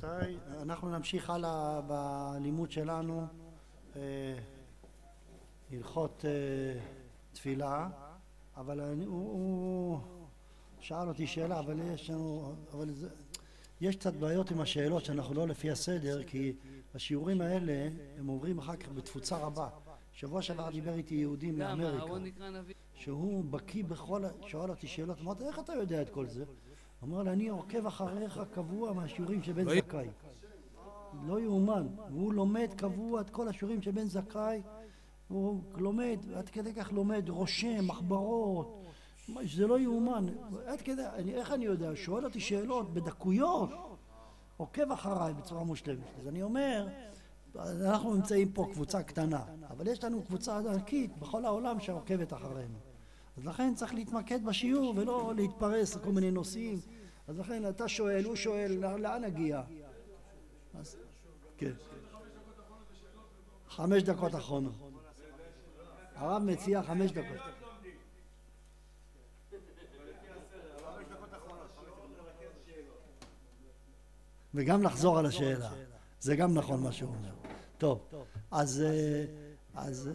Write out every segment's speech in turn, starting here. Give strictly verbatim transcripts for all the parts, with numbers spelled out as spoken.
רבותיי, אנחנו נמשיך הלאה בלימוד שלנו, הלכות תפילה, אבל אני, הוא, הוא שאל אותי שאלה, אבל יש לנו, אבל זה, יש קצת בעיות עם השאלות שאנחנו לא לפי הסדר, כי השיעורים האלה הם עוברים אחר כך בתפוצה רבה. שבוע שעבר דיבר איתי יהודי מאמריקה, שהוא בקיא בכל, שואל אותי שאלות, אמרתי, איך אתה יודע את כל זה? אמר לי, אני עוקב אחריך קבוע מהשיעורים שבן זכאי. לא יאומן, הוא לומד קבוע את כל השיעורים שבן זכאי, הוא לומד, עד כדי כך לומד, רושם, מחברות, זה לא יאומן, עד כדי, איך אני יודע? שואל אותי שאלות בדקויות, עוקב אחריי בצורה מושלמת. אז אני אומר, אנחנו נמצאים פה קבוצה קטנה, אבל יש לנו קבוצה ענקית בכל העולם שעוקבת אחרינו. אז לכן צריך להתמקד בשיעור ולא להתפרס לכל מיני נושאים. אז לכן אתה שואל, הוא שואל, לאן נגיע? אז, כן. חמש דקות אחרונות. הרב מציע חמש דקות. וגם לחזור על השאלה. זה גם נכון מה שהוא אומר. טוב, אז... אז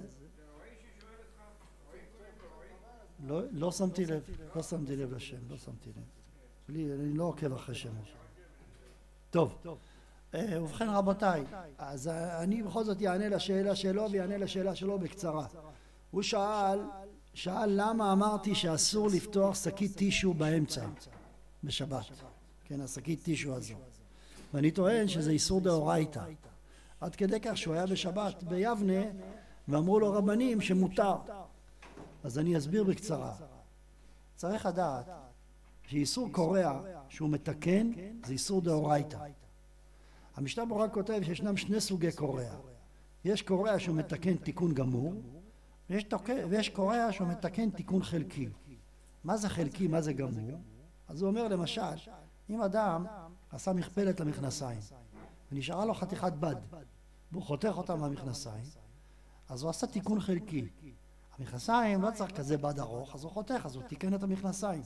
לא, לא שמתי לב, לא שמתי לב לשם, לא שמתי לב. בלי, אני לא עוקב אחרי שמש. טוב, ובכן רבותיי, אז אני בכל זאת יענה לשאלה שלו ויענה לשאלה שלו בקצרה. הוא שאל, שאל למה אמרתי שאסור לפתוח שקית טישו באמצע, בשבת. כן, השקית טישו הזו. ואני טוען שזה איסור דאורייתא. עד כדי כך שהוא היה בשבת ביבנה, ואמרו לו רבנים שמותר. אז אני אסביר בקצרה. צריך לדעת שאיסור קורע שהוא מתקן זה איסור דאורייתא. המשנה ברורה כותב שישנם שני סוגי קורע. יש קורע שהוא מתקן תיקון גמור, ויש, תוק... ויש קורע שהוא מתקן תיקון חלקי. מה זה חלקי, מה זה גמור? אז הוא אומר למשל, אם אדם עשה מכפלת למכנסיים, ונשארה לו חתיכת בד, והוא חותך אותה מהמכנסיים, אז הוא עשה תיקון חלקי. המכנסיים לא צריך כזה בד ארוך, אז הוא חותך, אז הוא תיקן את המכנסיים.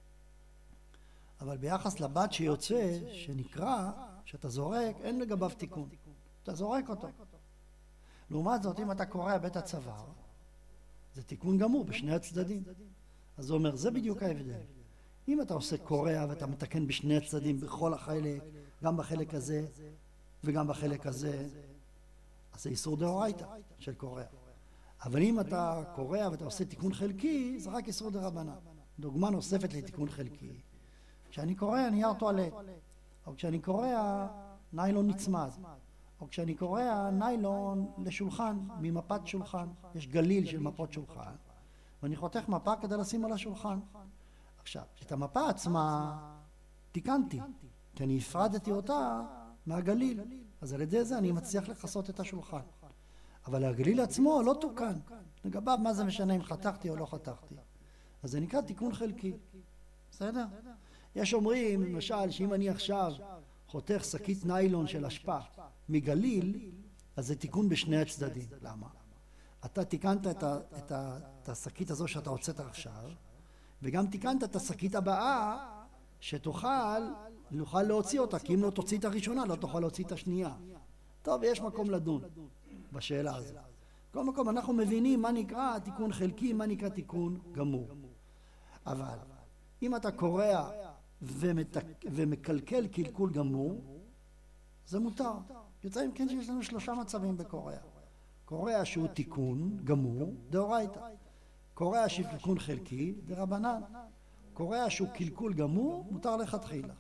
אבל ביחס לבד שיוצא, שנקרא, שאתה זורק, אין לגביו תיקון. אתה זורק אותו. לעומת זאת, אם אתה קורע בית הצוואר, זה תיקון גמור בשני הצדדים. אז הוא אומר, זה בדיוק ההבדל. אם אתה עושה קורע ואתה מתקן בשני הצדדים, בכל החלק, גם בחלק הזה וגם בחלק הזה, אז זה איסור דאורייתא של קורע. אבל אם אתה קורע ואתה עושה תיקון חלקי, זה רק איסור דרבנן. דוגמה נוספת לתיקון חלקי. כשאני קורע נייר טואלט, או כשאני קורע ניילון נצמד, או כשאני קורע ניילון לשולחן, ממפת שולחן, יש גליל של מפות שולחן, ואני חותך מפה כדי לשים על השולחן. עכשיו, את המפה עצמה תיקנתי, כי אני הפרדתי אותה מהגליל, אז על ידי זה אני מצליח לכסות את השולחן. אבל הגליל עצמו לא תוקן. לגביו מה זה משנה אם חתכתי או לא חתכתי. אז זה נקרא תיקון חלקי. בסדר? יש אומרים, למשל, שאם אני עכשיו חותך שקית ניילון של אשפה מגליל, אז זה תיקון בשני הצדדים. למה? אתה תיקנת את, ה, את, ה, את השקית הזו שאתה הוצאת עכשיו, וגם תיקנת את השקית הבאה שתוכל, נוכל להוציא אותה, כי אם לא תוציא את הראשונה, לא תוכל להוציא את השנייה. טוב, יש מקום לדון בשאלה הזו. כל מקום אנחנו מבינים מה נקרא תיקון חלקי, מה נקרא תיקון גמור. אבל אם אתה קורע ומתק... ומקלקל קלקול גמור, זה מותר. יוצא אם כן שיש לנו שלושה מצבים בקורע. קורע שהוא תיקון גמור, דאורייתא. קורע שהוא תיקון חלקי, דרבנן. קורע שהוא קלקול גמור, מותר לכתחילה.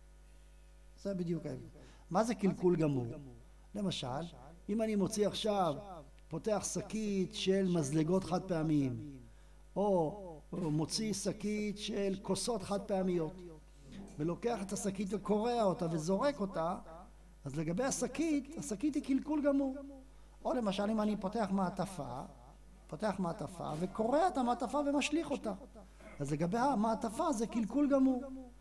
זה בדיוק ההבדל. מה זה קלקול גמור? למשל, אם אני מוציא עכשיו, פותח שקית של מזלגות חד פעמיים, או מוציא שקית של כוסות חד פעמיות, ולוקח את השקית וקורע אותה וזורק אותה, אז לגבי השקית, השקית היא קלקול גמור. או למשל, אם אני פותח מעטפה, פותח מעטפה וקורע את המעטפה ומשליך אותה, אז לגבי המעטפה זה קלקול גמור.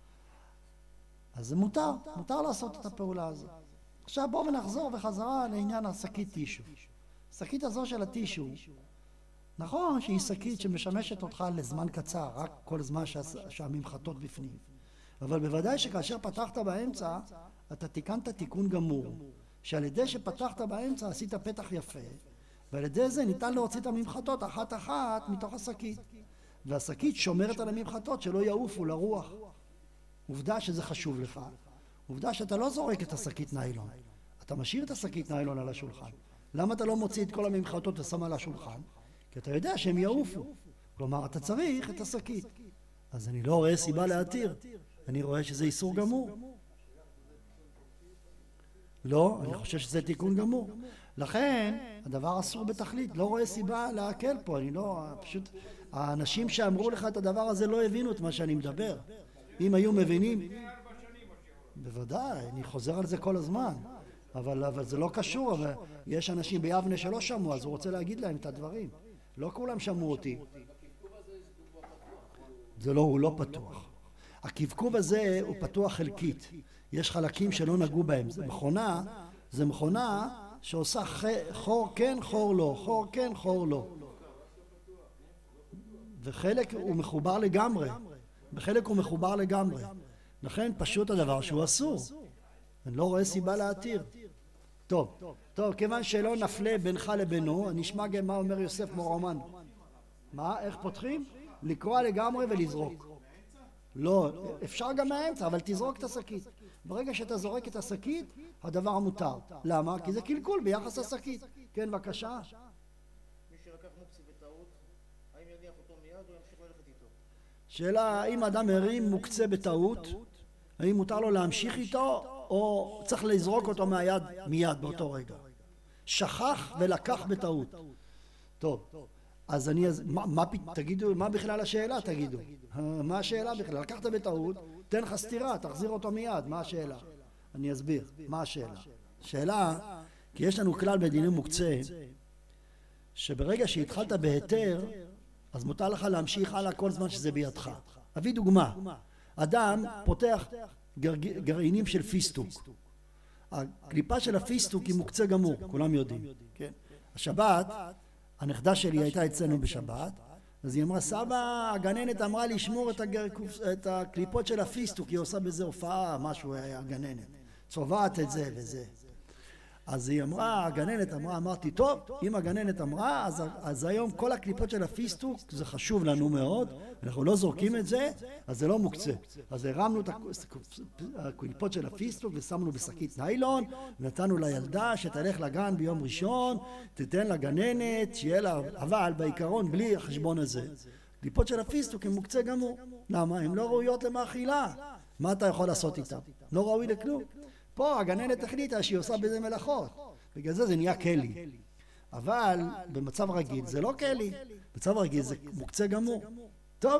אז זה מותר, מותר לעשות את הפעולה הזו. עכשיו בואו ונחזור בחזרה לעניין השקית טישו. השקית הזו של הטישו, נכון שהיא שקית שמשמשת אותך לזמן קצר, רק כל זמן שה, שהממחטות בפנים. אבל בוודאי שכאשר פתחת באמצע, אתה תיקנת תיקון גמור, שעל ידי שפתחת באמצע עשית פתח יפה, ועל ידי זה ניתן להוציא את הממחטות אחת אחת מתוך השקית. והשקית שומרת על הממחטות שלא יעופו לרוח. עובדה שזה חשוב לך. עובדה שאתה לא זורק את השקית ניילון. אתה משאיר את השקית ניילון על השולחן. למה אתה לא מוציא את כל הממחטות ושם על השולחן? כי אתה יודע שהם יעופו. כלומר, אתה צריך את השקית. אז אני לא רואה סיבה להתיר. אני רואה שזה איסור גמור. לא, אני חושב שזה תיקון גמור. לכן, הדבר אסור בתכלית. לא רואה סיבה להקל פה. אני לא, פשוט, האנשים שאמרו לך את הדבר הזה לא הבינו את מה שאני מדבר. אם היו מבינים... בוודאי, אני חוזר על זה כל הזמן. אבל, אבל זה לא קשור. אבל יש אנשים ביבנה שלא שמעו, אז הוא רוצה להגיד להם את הדברים. לא כולם שמעו אותי. זה לא, הוא לא פתוח. הקבקוב הזה הוא פתוח חלקית. יש חלקים שלא נגעו בהם. זה מכונה, זה מכונה שעושה חור כן, חור לא, חור כן, חור לא. וחלק הוא מחובר לגמרי. בחלק הוא מחובר לגמרי. לכן פשוט הדבר שהוא אסור. אני לא רואה סיבה להתיר. טוב, טוב, כיוון שלא נפלה בינך לבינו, נשמע גם מה אומר יוסף מורמן. מה? איך פותחים? לקרוע לגמרי ולזרוק. לא, אפשר גם מהאמצע, אבל תזרוק את השקית. ברגע שאתה זורק את השקית, הדבר מותר. למה? כי זה קלקול ביחס לשקית. כן, בבקשה. מי שלקח מוקצה בטעות, האם יניח אותו מיד או ימשיך ללכת איתו? שאלה, האם אדם הרים מוקצה בטעות, האם מותר לו להמשיך איתו, או צריך לזרוק אותו מהיד מיד באותו רגע? שכח ולקח בטעות. טוב. אז אני, מה, מה, תגידו, מה בכלל השאלה, תגידו? מה השאלה בכלל? לקחת בטעות, תן לך סתירה, תחזיר אותו מיד, מה השאלה? אני אסביר, מה השאלה? שאלה, כי יש לנו כלל בדיני מוקצה, שברגע שהתחלת בהיתר, אז מותר לך להמשיך הלאה כל זמן שזה בידך. אביא דוגמה, אדם פותח גר, גרעינים של פיסטוק. הקליפה של הפיסטוק היא מוקצה גמור, כולם יודעים. כן. השבת, הנכדה שלי הייתה אצלנו בשבת, אז היא אמרה, סבא, הגננת אמרה לשמור את, הגר... את הקליפות של הפיסטוק, היא עושה בזה הופעה, משהו היה הגננת, צובעת את זה וזה. אז היא אמרה, הגננת אמרה, אמרתי, טוב, אם הגננת אמרה, אז, אז היום כל הקליפות של הפיסטוק, זה חשוב לנו מאוד, אנחנו לא זורקים את זה, אז זה לא מוקצה. אז הרמנו את הקליפות של הפיסטוק ושמנו בשקית ניילון, ונתנו לילדה שתלך לגן ביום ראשון, תתן לגננת, שיהיה לה, אבל בעיקרון, בלי החשבון הזה. קליפות של הפיסטוק הם מוקצה גמור. למה? הן לא ראויות למאכילה. מה אתה יכול לעשות איתן? לא ראוי לכלום. פה הגננת החליטה שהיא עושה בזה מלאכות, בגלל זה זה נהיה כלי. אבל במצב רגיל זה לא כלי, במצב רגיל זה מוקצה גמור. טוב,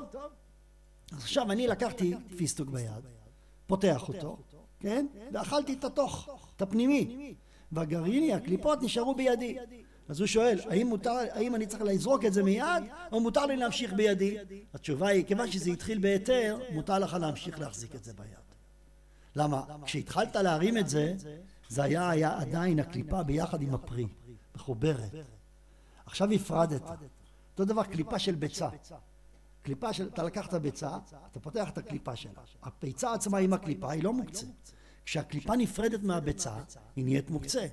אז עכשיו אני לקחתי פיסטוק ביד, פותח אותו, כן? ואכלתי את התוך, את הפנימי, והגרעיני, הקליפות נשארו בידי. אז הוא שואל, האם מותר, האם אני צריך לזרוק את זה מיד, או מותר לי להמשיך בידי? התשובה היא, כיוון שזה התחיל בהיתר, מותר לך להמשיך להחזיק את זה ביד. למה? כשהתחלת להרים את זה, זה היה, היה עדיין הקליפה ביחד עם הפרי, מחוברת. עכשיו הפרדת. אותו דבר קליפה של ביצה. קליפה של, אתה לקחת ביצה, אתה פותח את הקליפה שלה. הביצה עצמה עם הקליפה היא לא מוקצה. כשהקליפה נפרדת מהביצה, היא נהיית מוקצה.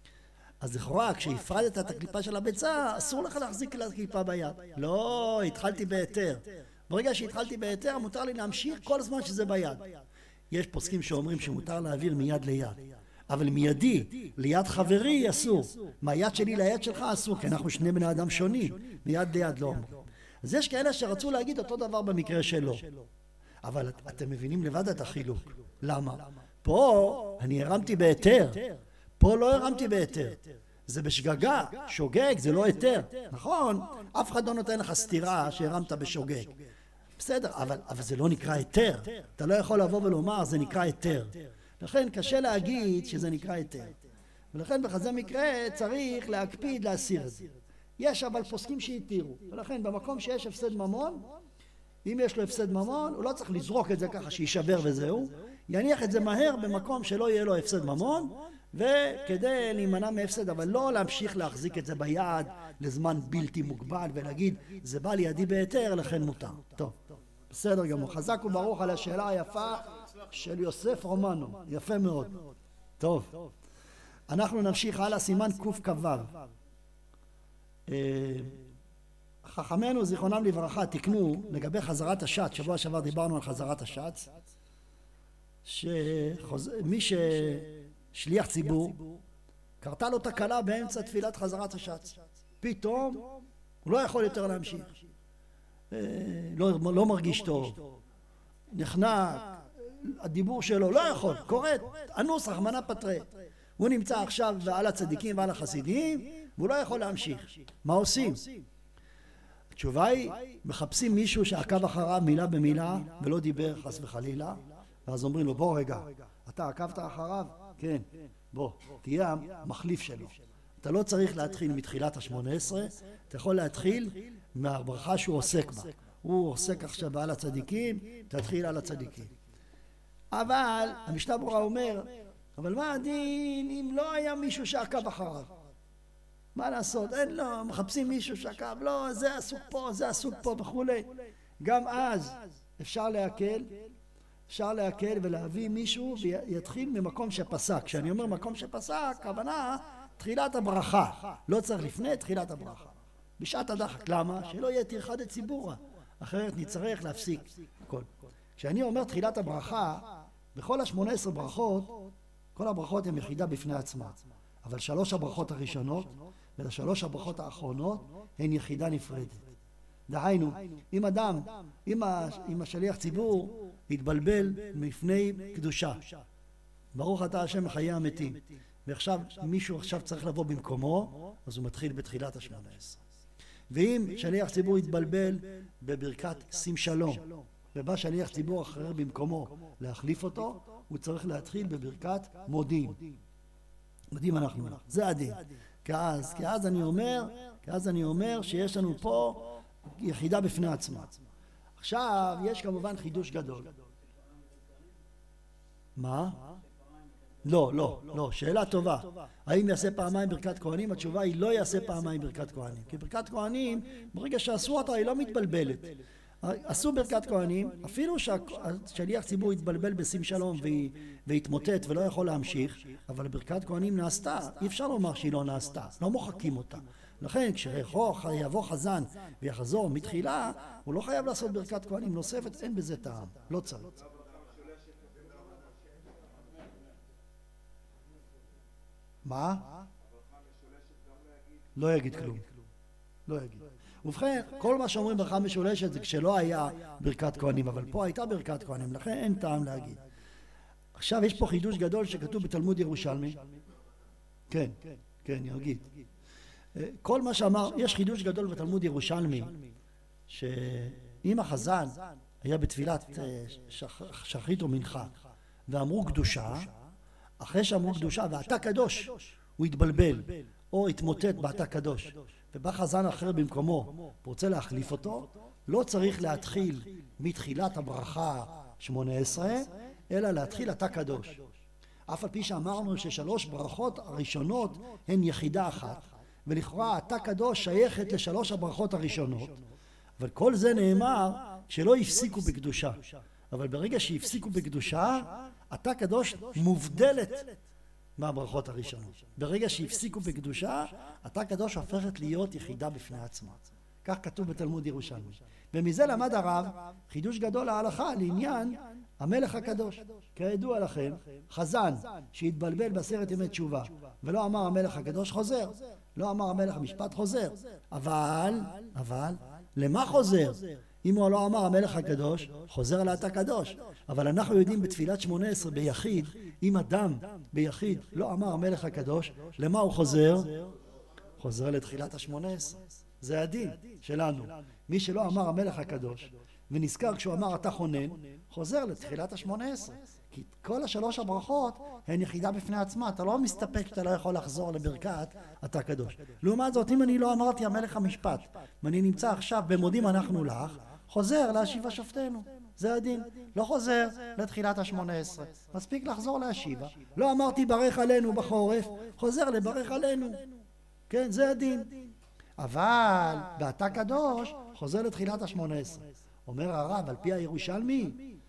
אז לכאורה, כשהפרדת את הקליפה של הביצה, אסור לך להחזיק את הקליפה ביד. לא, התחלתי בהיתר. ברגע שהתחלתי בהיתר, מותר לי להמשיך כל זמן שזה ביד. יש פוסקים שאומרים שמותר להעביר מיד ליד, אבל מיידי ליד חברי אסור. מהיד שלי ליד שלך אסור, כי אנחנו שני בני אדם שונים, מיד ליד לא. אז יש כאלה שרצו להגיד אותו דבר במקרה שלו, אבל את, אתם מבינים לבד את החילוק. למה? פה אני הרמתי בהיתר, פה לא הרמתי בהיתר. זה בשגגה, שוגג, זה לא היתר. נכון, אף אחד לא נותן לך סתירה שהרמת בשוגג. בסדר, אבל, אבל זה לא נקרא היתר. אתה לא יכול לבוא ולומר, זה נקרא היתר. לכן קשה להגיד שזה נקרא היתר. ולכן בכזה מקרה צריך להקפיד להסיר את זה. יש אבל פוסקים שהתירו. ולכן במקום שיש הפסד ממון, אם יש לו הפסד ממון, הוא לא צריך לזרוק את זה ככה שישבר וזהו. יניח את זה מהר במקום שלא יהיה לו הפסד ממון, וכדי להימנע מהפסד, אבל לא להמשיך להחזיק את זה ביד לזמן בלתי מוגבל ולהגיד, זה בא לידי בהיתר, לכן מותר. טוב, בסדר גמור. חזק וברוך על השאלה היפה של יוסף רומנו, יפה מאוד. טוב, אנחנו נמשיך הלאה, סימן קכ"ו. חכמינו זיכרונם לברכה תיקנו לגבי חזרת השץ, שבוע שעבר דיברנו על חזרת השץ, שמי ששליח ציבור קרתה לו תקלה באמצע תפילת חזרת השץ, פתאום הוא לא יכול יותר להמשיך, לא, לא מרגיש טוב, נחנק, הדיבור שלו לא יכול, קוראת, אנוס רחמנא פטרי, הוא נמצא עכשיו ועל הצדיקים ועל החסידים והוא לא יכול להמשיך. מה עושים? התשובה היא, מחפשים מישהו שעקב אחריו מילה במילה ולא דיבר חס וחלילה, ואז אומרים לו בוא רגע, אתה עקבת אחריו? כן, בוא, תהיה המחליף שלו. אתה לא צריך להתחיל מתחילת השמונה עשרה, אתה יכול להתחיל מהברכה שהוא עוסק בה. הוא עוסק עכשיו בעל הצדיקים, תתחיל על הצדיקים. אבל המשנה ברורה אומר, אבל מה הדין אם לא היה מישהו שעקב אחריו? מה לעשות? אין לו, מחפשים מישהו שעקב, לא, זה עסוק פה, זה עסוק פה וכולי. גם אז אפשר להקל, אפשר להקל ולהביא מישהו ויתחיל ממקום שפסק. כשאני אומר מקום שפסק, הכוונה תחילת הברכה. לא צריך לפני תחילת הברכה. בשעת הדחק. למה? שלא יהיה טרחה דציבורא. אחרת נצטרך להפסיק הכל. כשאני אומר תחילת הברכה, בכל השמונה עשרה ברכות, כל הברכות הן יחידה בפני עצמה. אבל שלוש הברכות הראשונות ולשלוש הברכות האחרונות הן יחידה נפרדת. דהיינו, אם אדם, אם השליח ציבור יתבלבל מפני קדושה, ברוך אתה השם מחיי המתים, ועכשיו מישהו עכשיו צריך לבוא במקומו, אז הוא מתחיל בתחילת השמונה עשרה. ואם שליח ציבור יתבלבל בברכת שים שלום, ובא שליח ציבור אחר במקומו להחליף אותו, הוא צריך להתחיל בברכת מודים. מודים אנחנו, זה הדין. כי אז, כי אז אני אומר, כי אז אני אומר שיש לנו פה יחידה בפני עצמה. עכשיו יש כמובן חידוש גדול. מה? לא, לא, לא, שאלה טובה. האם יעשה פעמיים ברכת כהנים? התשובה היא לא יעשה פעמיים ברכת כהנים. כי ברכת כהנים, ברגע שעשו אותה, היא לא מתבלבלת. עשו ברכת כהנים, אפילו שהשליח ציבור יתבלבל בשים שלום והתמוטט ולא יכול להמשיך, אבל ברכת כהנים נעשתה, אי אפשר לומר שהיא לא נעשתה, לא מוחקים אותה. לכן כשיבוא חזן ויחזור מתחילה, הוא לא חייב לעשות ברכת כהנים נוספת, אין בזה טעם, לא צריך. מה? לא יגיד כלום, לא יגיד. ובכן, כל מה שאומרים ברכה משולשת זה כשלא היה ברכת כהנים, אבל פה הייתה ברכת כהנים, לכן אין טעם להגיד. עכשיו יש פה חידוש גדול שכתוב בתלמוד ירושלמי. כן, כן, יגיד. כל מה שאמר, יש חידוש גדול בתלמוד ירושלמי, שאם החזן היה בתפילת שחרית או מנחה, ואמרו קדושה, אחרי שאמרו קדושה, ואתה קדוש, הוא התבלבל, או התמוטט באתה קדוש. ובא חזן אחר במקומו, רוצה להחליף אותו, לא צריך להתחיל מתחילת הברכה שמונה עשרה, אלא להתחיל אתה קדוש. אף על פי שאמרנו ששלוש ברכות הראשונות הן יחידה אחת, ולכאורה אתה קדוש שייכת לשלוש הברכות הראשונות, אבל כל זה נאמר שלא הפסיקו בקדושה. אבל ברגע שהפסיקו בקדושה, אתה קדוש מובדלת מהברכות הראשונות. ברגע שהפסיקו בקדושה, אתה קדוש הופכת להיות יחידה בפני עצמה. כך כתוב בתלמוד ירושלמי. ומזה למד הרב חידוש גדול להלכה לעניין המלך הקדוש. כידוע לכם, חזן שהתבלבל בעשרת ימי תשובה ולא אמר המלך הקדוש חוזר, לא אמר המלך משפט חוזר, אבל, אבל, למה חוזר? אם הוא לא אמר המלך הקדוש, חוזר לאתה קדוש. אבל אנחנו יודעים בתפילת שמונה עשרה ביחיד, אם אדם ביחיד לא אמר המלך הקדוש, למה הוא חוזר? חוזר לתחילת השמונה עשרה. זה הדין שלנו. מי שלא אמר המלך הקדוש, ונזכר כשהוא אמר אתה חונן, חוזר לתחילת השמונה עשרה. כי כל השלוש הברכות הן יחידה בפני עצמה. אתה לא מסתפק שאתה לא יכול לחזור לברכת אתה קדוש. לעומת זאת, אם אני לא אמרתי המלך המשפט, ואני נמצא עכשיו במודים אנחנו לך, חוזר להשיבה שופטנו. זה הדין. לא חוזר לתחילת השמונה עשרה. מספיק לחזור להשיבה. לא אמרתי ברך עלינו בחורף, חוזר לברך עלינו. כן, זה הדין. אבל באתה קדוש חוזר לתחילת השמונה עשרה. אומר הרב, על פי הירושלמי,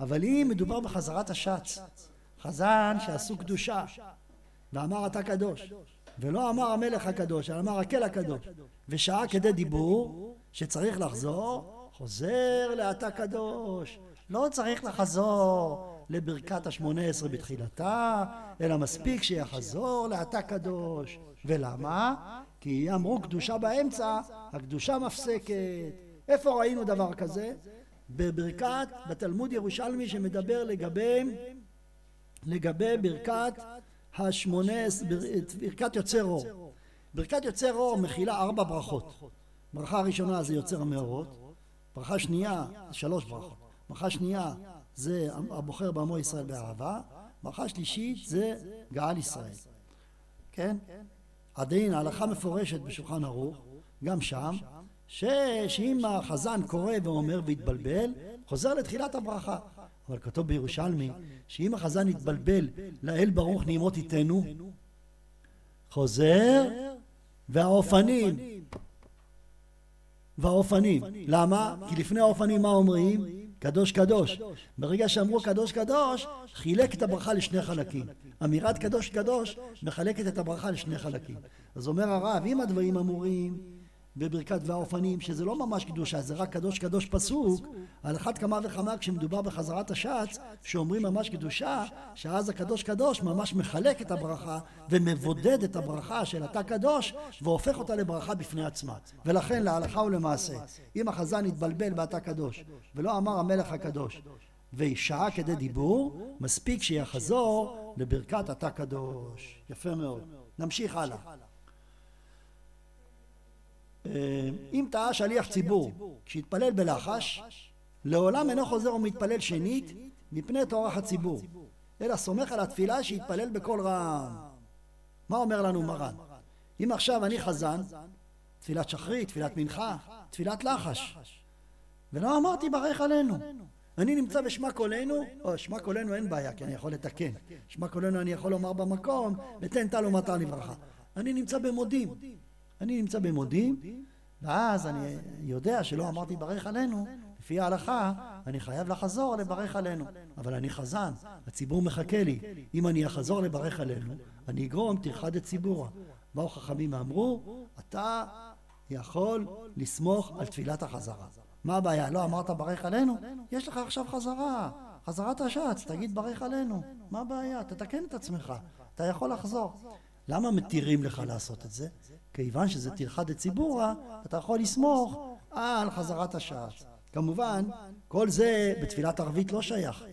אבל אם מדובר בחזרת השץ, חזן שעשו קדושה, ואמר אתה קדוש, ולא אמר המלך הקדוש, אלא אמר הקהל הקדוש, ושעה כדי דיבור שצריך לחזור, חוזר לאתה קדוש. לא צריך לחזור לברכת השמונה עשרה בתחילתה, אלא מספיק שיחזור לאתה קדוש. ולמה? כי אמרו קדושה באמצע, הקדושה מפסקת. איפה ראינו דבר כזה? בברכת, בתלמוד ירושלמי שמדבר לגבי, לגבי ברכת השמונה עשרה, ברכת יוצר אור. ברכת יוצר אור מכילה ארבע ברכות. ברכה הראשונה זה יוצר המאורות, ברכה שנייה, שלוש ברכות. ברכה שנייה זה הבוחר בעמו ישראל באהבה, ברכה שלישית זה גאל ישראל. כן? עדיין ההלכה מפורשת בשולחן ערוך, גם שם, שאם החזן קורא ואומר והתבלבל, חוזר לתחילת הברכה. אבל כתוב בירושלמי, שאם החזן יתבלבל לאל ברוך נעימות איתנו, חוזר והאופנים, והאופנים. למה? כי לפני האופנים מה אומרים? קדוש קדוש. ברגע שאמרו קדוש קדוש, חילק את הברכה לשני חלקים. אמירת קדוש קדוש מחלקת את הברכה לשני חלקים. אז אומר הרב, אם הדברים אמורים בברכת והאופנים, שזה לא ממש קדושה, זה רק קדוש קדוש פסוק, על אחת כמה וכמה כשמדובר בחזרת השץ, שאומרים ממש קדושה, שאז הקדוש קדוש ממש מחלק את הברכה ומבודד את הברכה של אתה קדוש והופך אותה לברכה בפני עצמה. ולכן להלכה ולמעשה, אם החזן יתבלבל באתה קדוש ולא אמר המלך הקדוש וישעה כדי דיבור, מספיק שיחזור לברכת אתה קדוש. יפה מאוד. נמשיך הלאה. אם טעה שליח ציבור כשהתפלל בלחש, לעולם אינו חוזר ומתפלל שנית מפני טורח הציבור, אלא סומך על התפילה שהתפלל בקול רם. מה אומר לנו מרן? אם עכשיו אני חזן, תפילת שחרית, תפילת מנחה, תפילת לחש, ולא אמרתי ברך עלינו, אני נמצא בשמה קולנו, או שמה קולנו אין בעיה כי אני יכול לתקן, שמה קולנו אני יכול לומר במקום ותן טל ומטר לברכה. אני נמצא במודים, אני נמצא במודים, ואז אני יודע שלא אמרתי ברך עלינו, לפי ההלכה אני חייב לחזור לברך עלינו, אבל אני חזן, הציבור מחכה לי, אם אני אחזור לברך עלינו אני אגרום טרחה דציבורא. באו חכמים ואמרו, אתה יכול לסמוך על תפילת החזרה. מה הבעיה? לא אמרת ברך עלינו? יש לך עכשיו חזרה, חזרת השץ, תגיד ברך עלינו. מה הבעיה? תתקן את עצמך, אתה יכול לחזור. למה מתירים לך לעשות את זה? כיוון שזה טרחה דציבורא, אתה יכול לסמוך על חזרת השץ. כמובן, כל זה בתפילת ערבית לא שייך.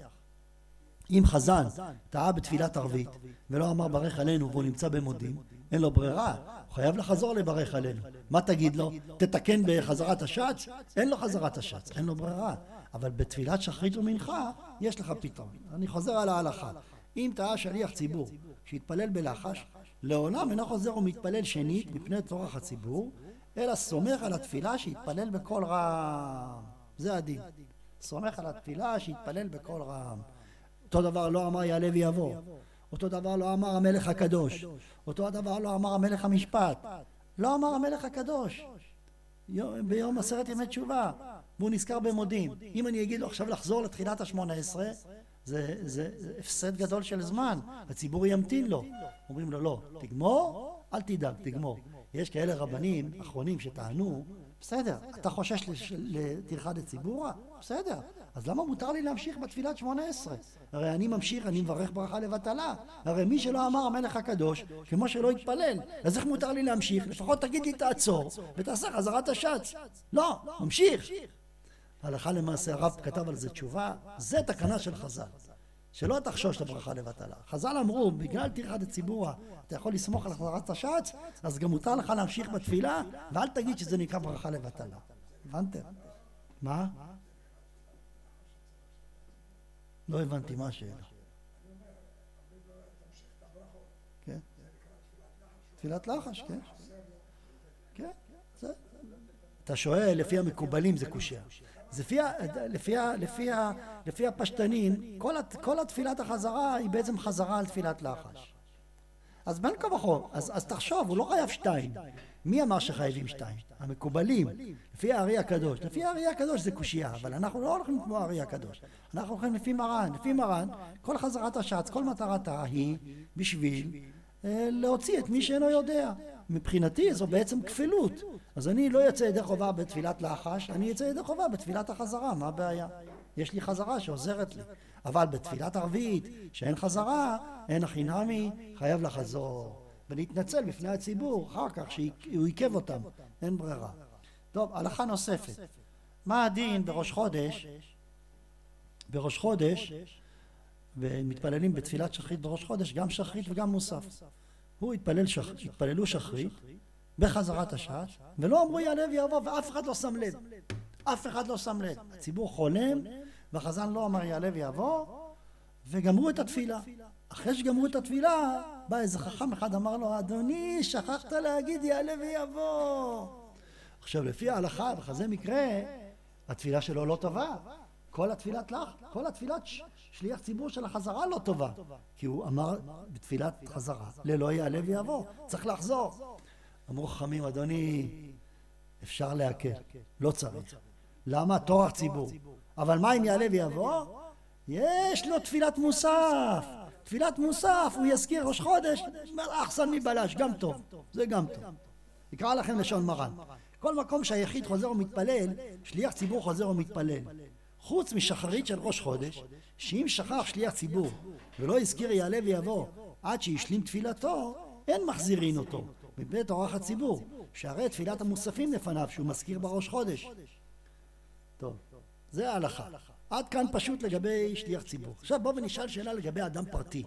אם חזן טעה בתפילת ערבית ולא אמר ברך עלינו והוא נמצא במודים, אין לו ברירה, הוא חייב לחזור לברך עלינו. מה תגיד לו? תתקן בחזרת השץ? אין לו חזרת השץ, אין לו ברירה. אבל בתפילת שחרית ומנחה יש לך פתרון. אני חוזר על ההלכה. אם טעה שליח ציבור שהתפלל בלחש, לעולם אינו חוזר ומתפלל שנית מפני טורח הציבור, אלא סומך על התפילה שהתפלל בקול רם. זה הדין. סומך על התפילה שהתפלל בקול רם. אותו דבר לא אמר יעלה ויבוא. אותו דבר לא אמר המלך הקדוש. אותו דבר לא אמר המלך המשפט. לא אמר המלך הקדוש. ביום עשרת ימי תשובה. והוא נזכר במודים. אם אני אגיד לו עכשיו לחזור לתחילת השמונה עשרה, זה, זה, זה הפסד גדול של זמן. הציבור ימתין לו. אומרים לו לא, תגמור, אל תדאג, תגמור. יש כאלה רבנים אחרונים שטענו, בסדר, אתה חושש לטרחה דציבורא? בסדר. אז למה מותר לי להמשיך בתפילת שמונה עשרה? הרי אני ממשיך, אני מברך ברכה לבטלה. הרי מי שלא אמר המלך הקדוש, כמו שלא התפלל, אז איך מותר לי להמשיך? לפחות תגיד לי תעצור ותעשה חזרת השץ. לא, ממשיך. הלכה למעשה הרב כתב על זה תשובה, זה תקנה של חז"ל. שלא תחשוש לברכה לבטלה. חז"ל אמרו, בגלל טרחה דציבורא, אתה יכול לסמוך על חזרת השץ, אז גם מותר לך להמשיך בתפילה, ואל תגיד שזה נקרא ברכה לבטלה. הבנתם? מה? לא הבנתי מה השאלה. כן? תפילת לחש, כן? כן, זה. אתה שואל, לפי המקובלים זה קושיה. לפי, לפי, לפי, לפי הפשטנים, כל, כל התפילת החזרה היא בעצם חזרה על תפילת לחש. אז בין כה וכה, אז, אז תחשוב, הוא לא חייב שתיים. מי אמר שחייבים שתיים? המקובלים, לפי הארי הקדוש. לפי הארי הקדוש זה קושייה, אבל אנחנו לא הולכים כמו הארי הקדוש. אנחנו הולכים לפי מרן. לפי מרן, כל חזרת השץ, כל מטרתה היא בשביל אה, להוציא את מי שאינו יודע. מבחינתי זו בעצם כפילות. אז אני לא יוצא ידי חובה בתפילת לחש, אני יוצא ידי חובה בתפילת החזרה. מה הבעיה? יש לי חזרה שעוזרת לי. אבל בתפילת ערבית, שאין חזרה, אין הכי נמי, חייב לחזור. ולהתנצל בפני הציבור, אחר כך שהוא עיכב אותם. אין ברירה. טוב, הלכה נוספת. מה הדין בראש חודש? בראש חודש, ומתפללים בתפילת שחרית בראש חודש, גם שחרית וגם מוסף. הוא התפלל שח... התפללו שחרית בחזרת השעת, ולא אמרו יעלה ויבוא, ואף אחד לא שם לב. אף אחד לא שם לב. הציבור חולם, והחזן לא אמר יעלה ויבוא, וגמרו את התפילה. אחרי שגמרו את התפילה, בא איזה חכם אחד אמר לו, אדוני, שכחת להגיד יעלה ויבוא. עכשיו, לפי ההלכה, בכזה מקרה, התפילה שלו לא טובה. כל התפילת לך, כל התפילת שליח ציבור של החזרה לא טובה. כי הוא אמר בתפילת חזרה, ללא יעלה ויבוא, צריך לחזור. אמרו חכמים, אדוני, אפשר להקל, לא צריך. למה? טורח ציבור. אבל מה אם יעלה ויבוא? יש לו תפילת מוסף. תפילת מוסף, הוא יזכיר ראש חודש, אחסן מבלש, גם טוב. זה גם טוב. יקרא לכם לשון מרן. כל מקום שהיחיד חוזר ומתפלל, שליח ציבור חוזר ומתפלל. חוץ משחרית של ראש חודש, שאם שכח שליח ציבור ולא הזכיר יעלה ויבוא עד שישלים תפילתו, אין מחזירין אותו מבית אורח הציבור, שהרי תפילת המוספים לפניו שהוא מזכיר בראש חודש. טוב, זה ההלכה. עד כאן פשוט לגבי שליח ציבור. עכשיו בוא ונשאל שאלה לגבי אדם פרטי.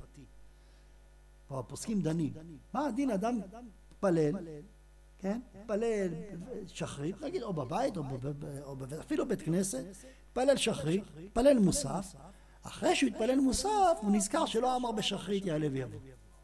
פה הפוסקים דנים. מה הדין אדם פלל, כן? פלל שחרית, נגיד או בבית או בבית, אפילו בית כנסת, פלל שחרית, פלל מוסף. אחרי שהוא התפלל מוסף, הוא נזכר שלא אמר בשחרית יעלה ויבוא.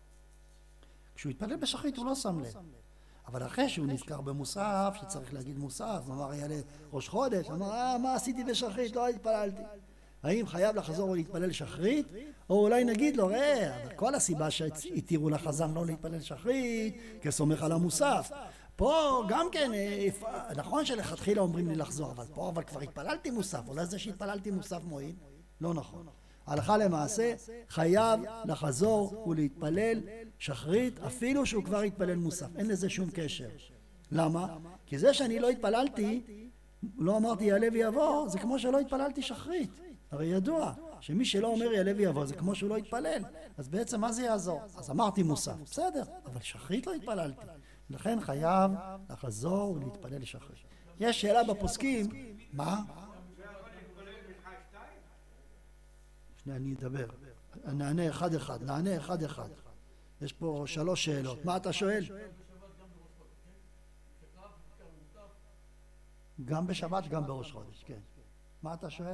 כשהוא התפלל בשחרית הוא לא שם לב. אבל אחרי שהוא נזכר במוסף, שצריך להגיד מוסף, הוא אמר יעלה ראש חודש, אמר, אה, מה עשיתי בשחרית? לא התפללתי. האם חייב לחזור ולהתפלל שחרית? או אולי נגיד לו, אה, אבל כל הסיבה שהתירו לחזן לא להתפלל שחרית, כסומך על המוסף. פה גם כן, נכון שלכתחילה אומרים לי לחזור, אבל פה אבל כבר התפללתי מוסף, אולי זה שהתפללתי מוסף מועיל? לא נכון. הלכה למעשה, חייב לחזור ולהתפלל שחרית, אפילו שהוא כבר התפלל מוסף. אין לזה שום קשר. למה? כי זה שאני לא התפללתי, לא אמרתי יעלה ויבוא, זה כמו שלא התפללתי שחרית. הרי ידוע שמי שלא אומר יעלה ויבוא, זה כמו שהוא לא התפלל. אז בעצם מה זה יעזור? אז אמרתי מוסף, בסדר, אבל שחרית לא התפללתי. לכן חייב לחזור ולהתפלל שחרית. יש שאלה בפוסקים, מה? שנייה, אני אדבר. נענה אחד אחד, נענה אחד אחד. יש פה שלוש שאלות. מה אתה שואל? גם בשבת, גם בראש חודש, כן. מה אתה שואל?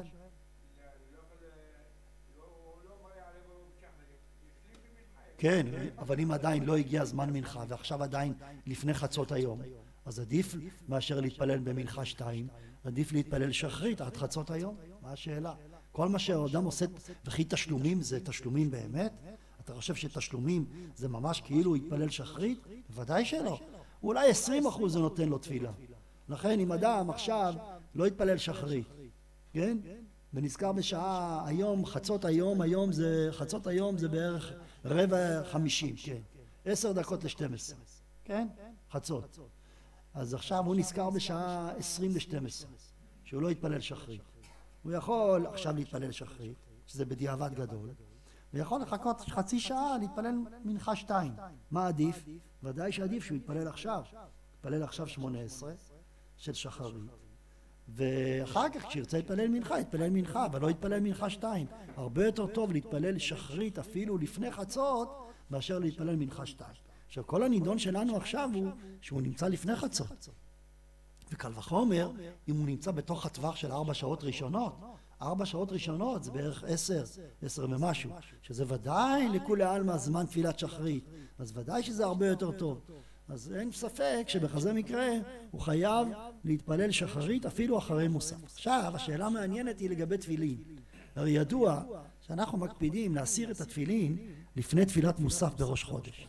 כן, אבל אם עדיין לא הגיע זמן מנחה, ועכשיו עדיין לפני חצות היום, אז עדיף מאשר להתפלל במנחה שתיים, עדיף להתפלל שחרית עד חצות היום. מה השאלה? כל מה שהאדם עושה, וכי תשלומים זה תשלומים באמת? אתה חושב שתשלומים זה ממש כאילו התפלל שחרית? בוודאי שלא. אולי עשרים אחוז זה נותן לו תפילה. לכן אם אדם עכשיו לא התפלל שחרית, כן? ונזכר בשעה היום, חצות היום, היום זה, חצות היום זה בערך רבע חמישים, כן. עשר דקות לשתים עשרה, כן? חצות. אז עכשיו הוא נזכר בשעה עשרים לשתים עשרה, שהוא לא התפלל שחרית. הוא יכול עכשיו להתפלל שחרית, שזה בדיעבד גדול, ויכול לחכות חצי שעה להתפלל מנחה שתיים. מה עדיף? ודאי שעדיף שהוא יתפלל עכשיו. יתפלל עכשיו שמונה עשרה של שחרית. ואחר כך כשירצה להתפלל מנחה, יתפלל מנחה, אבל לא יתפלל מנחה שתיים. הרבה יותר טוב להתפלל שחרית אפילו לפני חצות, מאשר להתפלל מנחה שתיים. עכשיו כל הנידון שלנו עכשיו הוא שהוא נמצא לפני חצות. וקל וחומר, אם הוא נמצא בתוך הטווח של ארבע שעות ראשונות, ארבע שעות ראשונות זה בערך עשר, עשר ומשהו, שזה ודאי לכולי עלמא זמן תפילת שחרית, אז ודאי שזה הרבה יותר טוב. אז אין ספק שבכזה מקרה הוא חייב להתפלל שחרית אפילו אחרי מוסף. עכשיו, השאלה המעניינת היא לגבי תפילין. הרי ידוע שאנחנו מקפידים להסיר את התפילין לפני תפילת מוסף בראש חודש.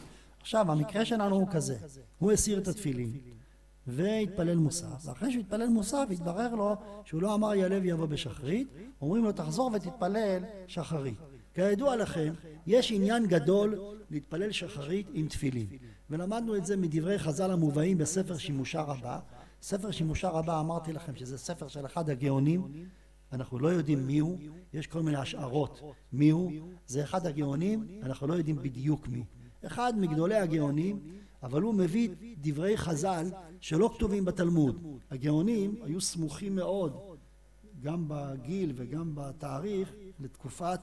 עכשיו, המקרה שלנו הוא כזה, הוא הסיר את התפילין והתפלל מוסף, ואחרי שהוא התפלל מוסף התברר לו שהוא לא אמר יעלה ויבוא בשחרית, אומרים לו תחזור ותתפלל שחרית. כידוע לכם, יש עניין גדול להתפלל שחרית עם תפילין, ולמדנו את זה מדברי חז"ל המובאים בספר שימושה רבה. ספר שימושה רבה, אמרתי לכם שזה ספר של אחד הגאונים, אנחנו לא יודעים מי הוא, יש כל מיני השערות מי הוא, זה אחד הגאונים, אנחנו לא יודעים בדיוק מי הוא. אחד מגדולי הגאונים, אבל הוא מביא דברי חז"ל שלא כתובים בתלמוד. הגאונים היו סמוכים מאוד, גם בגיל וגם בתאריך, לתקופת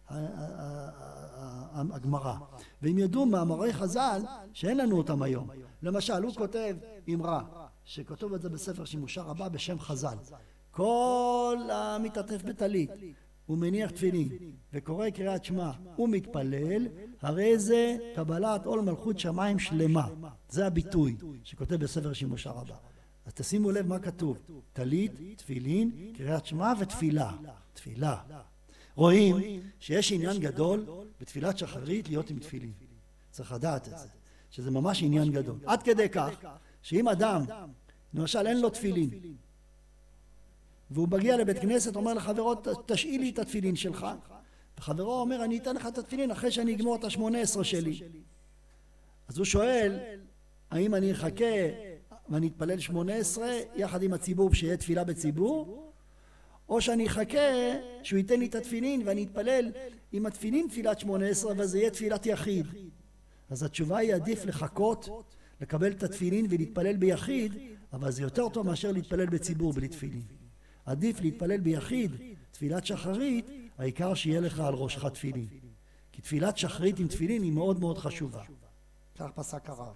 הגמרא. והם ידעו מאמרי חז"ל שאין לנו אותם היום. למשל, הוא כותב אמרה, שכתוב את זה בספר שימושה רבה בשם חז"ל. כל המתעטף בטלית, הוא מניח תפילין וקורא קריאת שמע, הוא מתפלל, הרי זה קבלת עול מלכות שמיים שלמה. זה הביטוי שכותב בספר שימושה רבה. אז תשימו לב מה כתוב, טלית, תפילין, קריאת שמע ותפילה. תפילה. רואים שיש עניין גדול בתפילת שחרית להיות עם תפילין. צריך לדעת את זה, שזה ממש עניין גדול. עד כדי כך שאם אדם, למשל אין לו תפילין, והוא מגיע לבית כנסת, אומר לחברו, תשאיל לי את התפילין שלך. וחברו אומר, אני אתן לך את התפילין אחרי שאני אגמור את השמונה עשרה שלי. אז הוא שואל, האם אני אחכה ואני אתפלל שמונה עשרה יחד עם הציבור שיהיה תפילה בציבור, או שאני אחכה שהוא ייתן לי את התפילין ואני אתפלל עם התפילין תפילת שמונה עשרה וזה יהיה תפילת יחיד. אז התשובה היא עדיף לחכות, לקבל את התפילין ולהתפלל ביחיד, אבל זה יותר טוב מאשר להתפלל בציבור בלי תפילין. עדיף להתפלל ביחיד, תפילת שחרית, העיקר שיהיה לך על ראשך תפילין. כי תפילת שחרית עם תפילין היא מאוד מאוד חשובה. כך פסק הרב.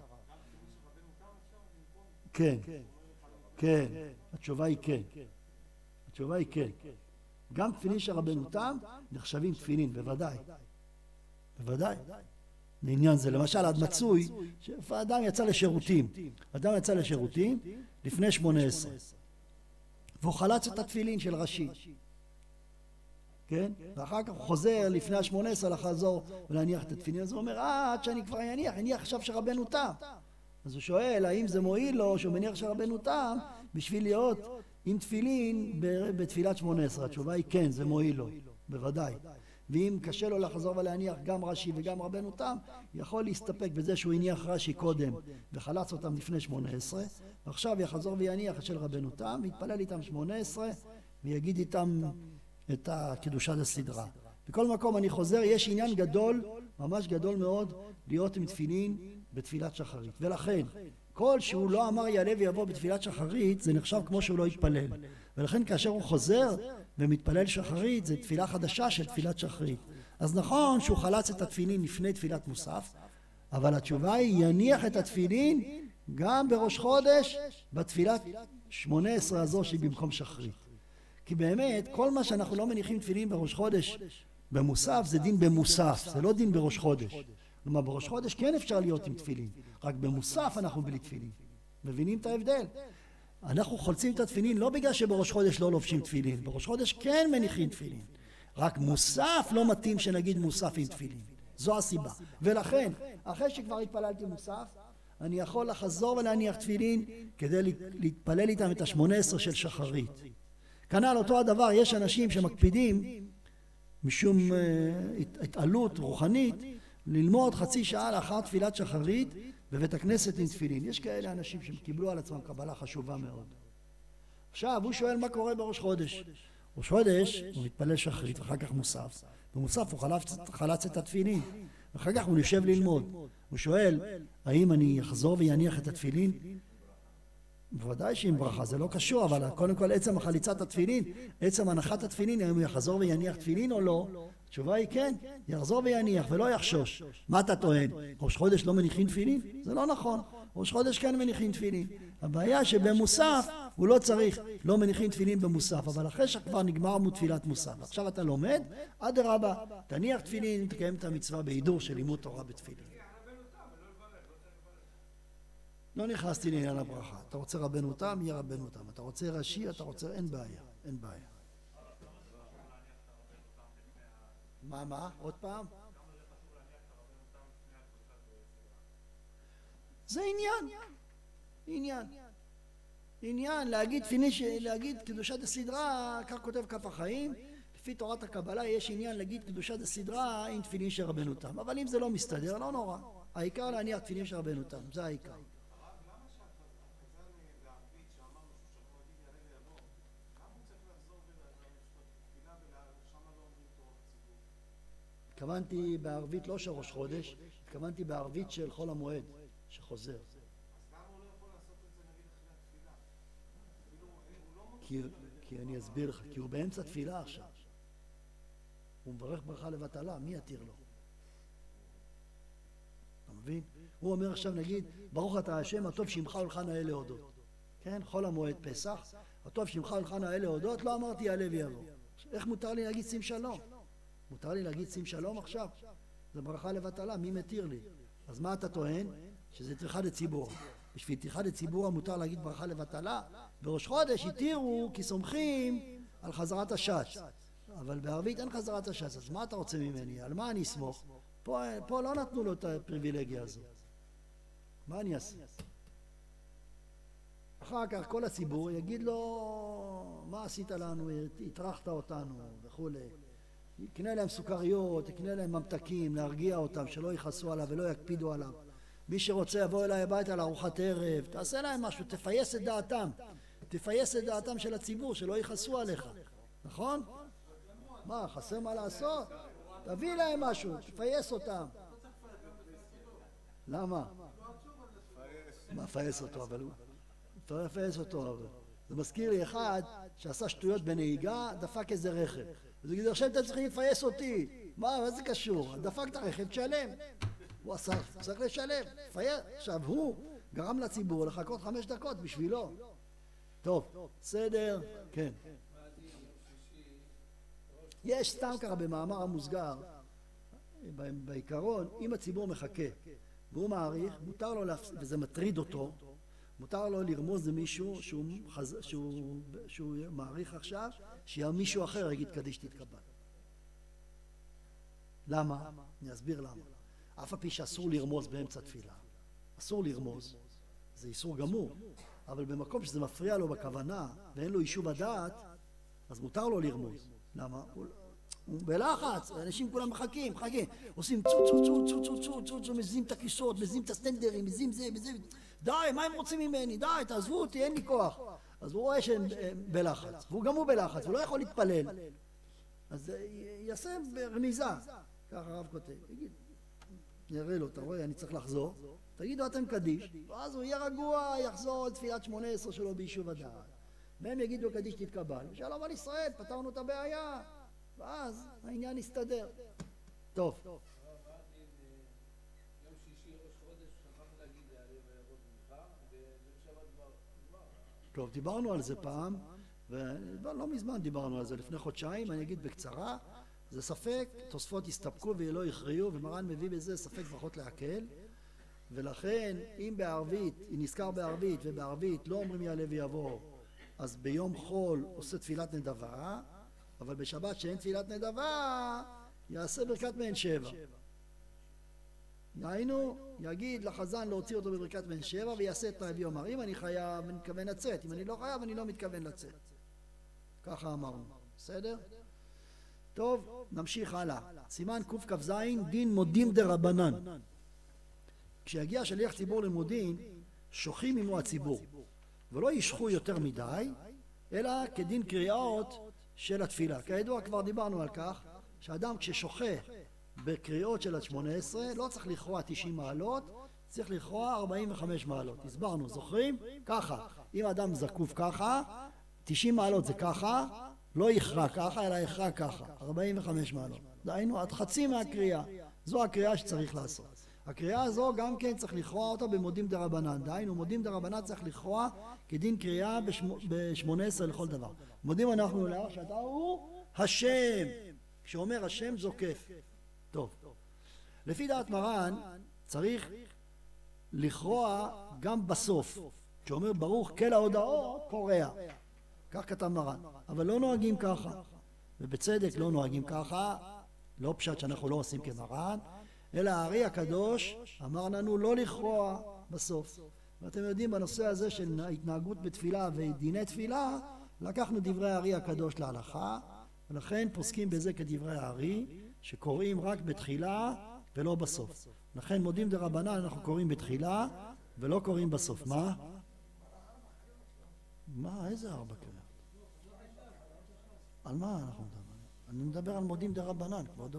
כן, כן, התשובה היא כן. התשובה היא כן. גם תפילין של רבנו תם נחשבים תפילין, בוודאי. בוודאי. לעניין זה, למשל, עד מצוי, שאדם יצא לשירותים. אדם יצא לשירותים לפני שמונה עשרה. והוא חלץ את התפילין של ראשי. כן? ואחר כך הוא חוזר לפני ה-שמונה עשרה לחזור ולהניח את התפילין. אז הוא אומר, אה, עד שאני כבר אניח, אניח עכשיו שרבנו תם. אז הוא שואל, האם זה מועיל לו שהוא מניח שרבנו תם בשביל להיות עם תפילין בתפילת שמונה עשרה? התשובה היא כן, זה מועיל לו, בוודאי. ואם קשה לו לחזור ולהניח גם רש"י וגם רבנו תם, יכול להסתפק בזה שהוא הניח רש"י קודם וחלץ אותם לפני שמונה עשרה, ועכשיו יחזור ויניח של רבנו תם ויתפלל איתם שמונה עשרה ויגיד איתם את הקדושת הסדרה. בכל מקום אני חוזר, יש עניין גדול, ממש גדול מאוד, להיות עם תפילין בתפילת שחרית. ולכן, כל שהוא לא אמר יעלה ויבוא בתפילת שחרית, זה נחשב כמו שהוא לא יתפלל. ולכן כאשר הוא חוזר ומתפלל שחרית, זה תפילה חדשה של תפילת שחרית. אז נכון שהוא חלץ את התפילין לפני תפילת מוסף, אבל התשובה היא יניח את התפילין גם בראש חודש בתפילת שמונה עשרה הזו שהיא במקום שחרית. כי באמת כל מה שאנחנו לא מניחים תפילין בראש חודש במוסף זה דין במוסף, זה לא דין בראש חודש. כלומר בראש חודש כן אפשר להיות עם תפילין, רק במוסף אנחנו בלי תפילין. מבינים את ההבדל? אנחנו חולצים את התפילין לא בגלל שבראש חודש לא לובשים תפילין, בראש חודש כן מניחים תפילין, רק מוסף לא מתאים שנגיד מוסף עם תפילין. זו הסיבה. ולכן אחרי שכבר התפללתי מוסף אני יכול לחזור ולהניח תפילין כדי להתפלל איתם את השמונה עשרה של שחרית. כנ"ל אותו הדבר, יש אנשים שמקפידים משום התעלות רוחנית ללמוד חצי שעה לאחר תפילת שחרית בבית הכנסת עם תפילין. יש כאלה אנשים שקיבלו על עצמם קבלה חשובה מאוד. עכשיו הוא שואל מה קורה בראש חודש. ראש חודש הוא מתפלל שחרית ואחר כך מוסף. במוסף הוא חלץ, חלץ את התפילין ואחר כך הוא יושב ללמוד. הוא שואל האם אני אחזור ויניח את התפילין? בוודאי שעם ברכה, זה לא קשור, אבל קודם כל עצם החליצת התפילין, עצם הנחת התפילין, האם הוא יחזור ויניח תפילין או לא? התשובה היא כן, יחזור ויניח ולא יחשוש. מה אתה טוען? ראש חודש לא מניחים תפילין? זה לא נכון, ראש חודש כן מניחים תפילין. הבעיה שבמוסף הוא לא צריך, לא מניחים תפילין במוסף, אבל אחרי שכבר נגמר מתפילת מוסף. עכשיו אתה לומד, אדרבה, תניח תפילין, תקיים את המצווה בהידור של לימוד תורה בתפילין. לא נכנסתי לעניין הברכה. אתה רוצה רבנו תם, יהיה רבנו תם. אתה רוצה ראשי, אתה רוצה, אין בעיה, אין בעיה. מה, מה? עוד פעם? זה עניין. עניין. עניין, להגיד פיניש, להגיד קדושת הסדרה, כך כותב כף החיים, לפי תורת הקבלה יש עניין להגיד קדושת הסדרה עם תפילין של רבנו תם. אבל אם זה לא מסתדר, לא נורא. העיקר להניח תפילין של רבנו תם, זה העיקר. התכוונתי בערבית לא של ראש חודש, התכוונתי בערבית של חול המועד, שחוזר. אז למה הוא לא יכול לעשות את זה נגיד אחרי התפילה? כי אני אסביר לך, כי הוא באמצע תפילה עכשיו. הוא מברך ברכה לבטלה, מי יתיר לו? אתה מבין? הוא אומר עכשיו נגיד, ברוך אתה השם, הטוב שמך ולך נאה להודות. כן? חול המועד פסח, הטוב שמך ולך נאה להודות, לא אמרתי יעלה ויבוא. איך מותר לי להגיד שים שלום? מותר לי להגיד שים שלום עכשיו? זה ברכה לבטלה, מי מתיר לי? אז מה אתה טוען? שזה טרחה לציבור. בשביל טרחה לציבור מותר להגיד ברכה לבטלה. בראש חודש התירו כי סומכים על חזרת הש"ץ. אבל בערבית אין חזרת הש"ץ, אז מה אתה רוצה ממני? על מה אני אסמוך? פה, פה לא נתנו לו את הפריבילגיה הזו. מה אני אעשה? אחר כך כל הציבור יגיד לו, מה עשית לנו? התרחת אותנו וכו'. יקנה להם סוכריות, יקנה להם ממתקים, להרגיע אותם, שלא יכעסו עליו ולא יקפידו עליו. מי שרוצה יבוא אליי הביתה לארוחת ערב, תעשה להם משהו, תפייס את דעתם. תפייס את דעתם של הציבור, שלא יכעסו עליך. נכון? מה, חסר מה לעשות? תביא להם משהו, תפייס אותם. למה? מה, פייס אותו, אבל הוא... תפייס אותו, אבל... זה מזכיר לי אחד שעשה שטויות בנהיגה, דפק איזה רכב. אז הוא יגיד, עכשיו אתם צריכים לפייס אותי. מה, מה זה קשור? דפק את הרכב, תשלם. הוא עשה, צריך לשלם. פייס. עכשיו, הוא גרם לציבור לחכות חמש דקות בשבילו. טוב, סדר, כן. יש סתם ככה במאמר המוסגר, בעיקרון, אם הציבור מחכה והוא מעריך, מותר לו, וזה מטריד אותו, מותר לו לרמוז למישהו שהוא, חז... שהוא... שהוא מעריך עכשיו, שיהיה מישהו אחר יגיד קדיש תתקבל. למה? אני אסביר למה. אף על פי שאסור לרמוז באמצע תפילה. אסור לרמוז, זה איסור גמור, אבל במקום שזה מפריע לו בכוונה ואין לו יישוב הדעת, אז מותר לו לרמוז. למה? הוא, הוא בלחץ, אנשים כולם מחכים, מחכים, עושים צו צו צו צו צו צו צו צו, מזיזים את הכיסאות, מזיזים את הסטנדרים, מזיזים זה, מזיזים... די, מה הם רוצים ממני? די, תעזבו אותי, אין לי כוח. אז הוא רואה שהם בלחץ, והוא גם הוא בלחץ, הוא לא יכול להתפלל. אז יעשה רמיזה, ככה הרב כותב, יגיד, יראה לו, אתה רואה, אני צריך לחזור, תגידו אתם קדיש, ואז הוא יהיה רגוע, יחזור על תפילת שמונה עשרה שלו ביישוב הדעת. והם יגידו קדיש תתקבל, ושלום על ישראל, פתרנו את הבעיה, ואז העניין יסתדר. טוב. טוב, דיברנו על זה פעם, ולא מזמן דיברנו על זה, לפני חודשיים, אני אגיד בקצרה, זה ספק, תוספות הסתפקו ולא הכריעו, ומרן מביא בזה ספק פחות להקל, ולכן אם בערבית, אם נזכר בערבית, ובערבית לא אומרים יעלה ויבוא, אז ביום חול עושה תפילת נדבה, אבל בשבת שאין תפילת נדבה, יעשה ברכת מעין שבע. היינו, יגיד לחזן להוציא אותו בברכת מעין שבע ויעשה את רבי אומר, אם אני חייב, אני מתכוון לצאת, אם אני לא חייב, אני לא מתכוון לצאת. ככה אמרנו, בסדר? טוב, נמשיך הלאה. סימן קכ"ז, דין מודים דרבנן. כשיגיע שליח ציבור למודיעין, שוחים עמו הציבור, ולא ישחו יותר מדי, אלא כדין קריאות של התפילה. כידוע כבר דיברנו על כך, שאדם כששוחה בקריאות של ה-שמונה עשרה, לא צריך לכרוע תשעים מעלות, צריך לכרוע ארבעים וחמש מעלות. הסברנו, זוכרים? ככה. אם אדם זקוף ככה, תשעים מעלות זה ככה, לא יכרע ככה, אלא יכרע ככה, ארבעים וחמש מעלות. דהיינו, עד חצי מהקריאה. זו הקריאה שצריך לעשות. הקריאה הזו גם כן צריך לכרוע אותה במודים דרבנן. דהיינו, מודים דרבנן צריך לכרוע כדין קריאה ב-שמונה עשרה לכל דבר. מודים אנחנו לה, שאתה הוא השם. כשאומר השם זוקף. טוב. לפי דעת מרן, צריך לכרוע גם בסוף. כשאומר ברוך כל ההודעות, קורע. כך כתב מרן. אבל לא נוהגים ככה. ובצדק לא נוהגים ככה. לא פשט שאנחנו לא עושים כמרן. אלא הארי הקדוש אמר לנו לא לכרוע, בסוף. ואתם יודעים, בנושא הזה של התנהגות בתפילה ודיני תפילה, לקחנו דברי הארי הקדוש להלכה, ולכן פוסקים בזה כדברי הארי, שקוראים רק בתחילה ולא בסוף. לכן מודים דרבנן אנחנו קוראים בתחילה ולא קוראים בסוף. מה? מה? איזה ארבע קריאות? על מה אנחנו מדברים? אני מדבר על מודים דרבנן, כבודו.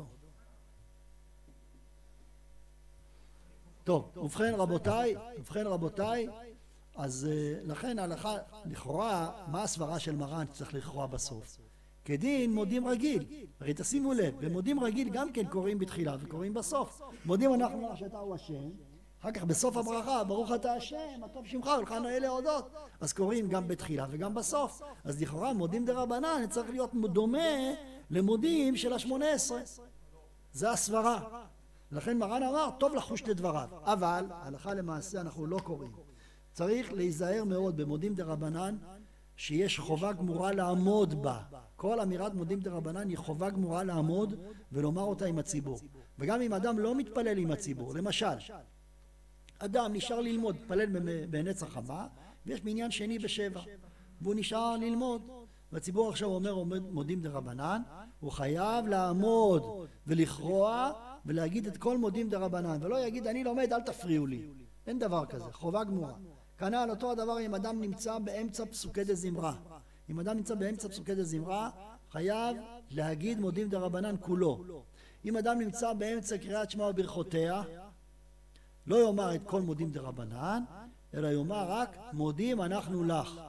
טוב, ובכן רבותיי, ובכן רבותיי, אז לכן ההלכה, לכאורה, מה הסברה של מרן שצריך לכאורה בסוף? כדין מודים רגיל. הרי תשימו לב, במודים רגיל גם כן קוראים בתחילה וקוראים בסוף. מודים אנחנו שאתה הוא השם, אחר כך בסוף הברכה, ברוך אתה השם, הטוב שמך ולך נאה להודות. אז קוראים גם בתחילה וגם בסוף. אז לכאורה מודים דרבנן צריך להיות דומה למודים של השמונה עשרה. זה הסברה. לכן מרן אמר, טוב לחוש לדבריו. אבל, הלכה למעשה אנחנו לא קוראים. צריך להיזהר מאוד במודים דרבנן, שיש חובה גמורה לעמוד בה. כל אמירת מודים דרבנן היא חובה גמורה לעמוד ולומר אותה עם הציבור. וגם אם אדם לא מתפלל עם הציבור, למשל, אדם נשאר ללמוד, מתפלל בנץ החמה, ויש מניין שני בשבע, והוא נשאר ללמוד, והציבור עכשיו אומר מודים דרבנן, הוא חייב לעמוד ולכרוע ולהגיד את כל מודים דרבנן, ולא יגיד אני לומד אל תפריעו לי. אין דבר כזה, חובה גמורה. כנ"ל אותו הדבר אם אדם נמצא באמצע פסוקי דזמרה. אם אדם נמצא באמצע פסוקי דזמרה, חייב להגיד מודים דרבנן כולו. אם אדם נמצא באמצע קריאת שמע וברכותיה, לא יאמר את כל מודים דרבנן, אלא יאמר רק מודים אנחנו לך.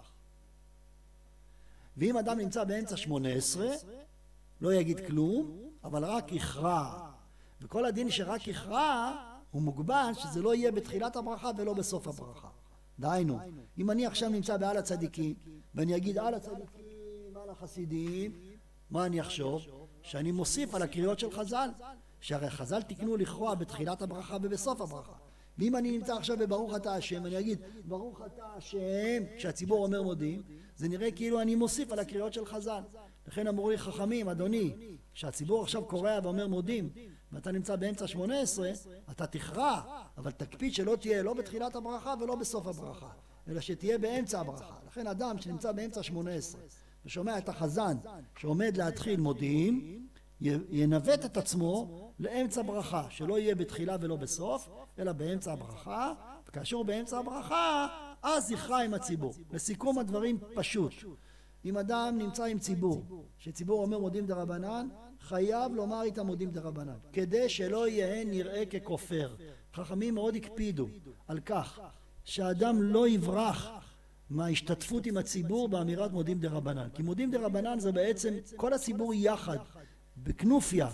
ואם אדם נמצא באמצע שמונה עשרה, לא יגיד כלום, אבל רק יכרע. וכל הדין שרק יכרע, הוא מוגבל שזה לא יהיה בתחילת הברכה ולא בסוף הברכה. דהיינו, אם אני עכשיו נמצא בעל הצדיקים, ואני אגיד על הצדיקים, על החסידים, מה אני אחשוב? שאני מוסיף על הקריאות של חז"ל, שהרי חז"ל תקנו לכרוע בתחילת הברכה ובסוף הברכה. ואם אני נמצא עכשיו בברוך אתה השם, אני אגיד ברוך אתה השם, כשהציבור אומר מודים, זה נראה כאילו אני מוסיף על הקריאות של חז"ל. לכן אמרו לי חכמים, אדוני, כשהציבור עכשיו קורא ואומר מודים, ואתה נמצא באמצע שמונה עשרה, אתה תכרע, אבל תקפיד שלא תהיה לא בתחילת הברכה ולא בסוף הברכה, אלא שתהיה באמצע הברכה. לכן אדם שנמצא באמצע שמונה עשרה ושומע את החזן שעומד להתחיל מודים, ינווט את עצמו לאמצע ברכה, שלא יהיה בתחילה ולא בסוף, אלא באמצע הברכה, וכאשר הוא באמצע הברכה, אז יכרע עם הציבור. לסיכום הדברים פשוט. אם אדם נמצא עם ציבור, שציבור אומר מודים דרבנן, חייב לומר איתם מודים דרבנן, כדי שלא יהיה נראה ככופר. חכמים מאוד הקפידו על כך שהאדם לא יברח מההשתתפות עם הציבור באמירת מודים דרבנן. כי מודים דרבנן זה בעצם כל הציבור יחד, בכנופיה,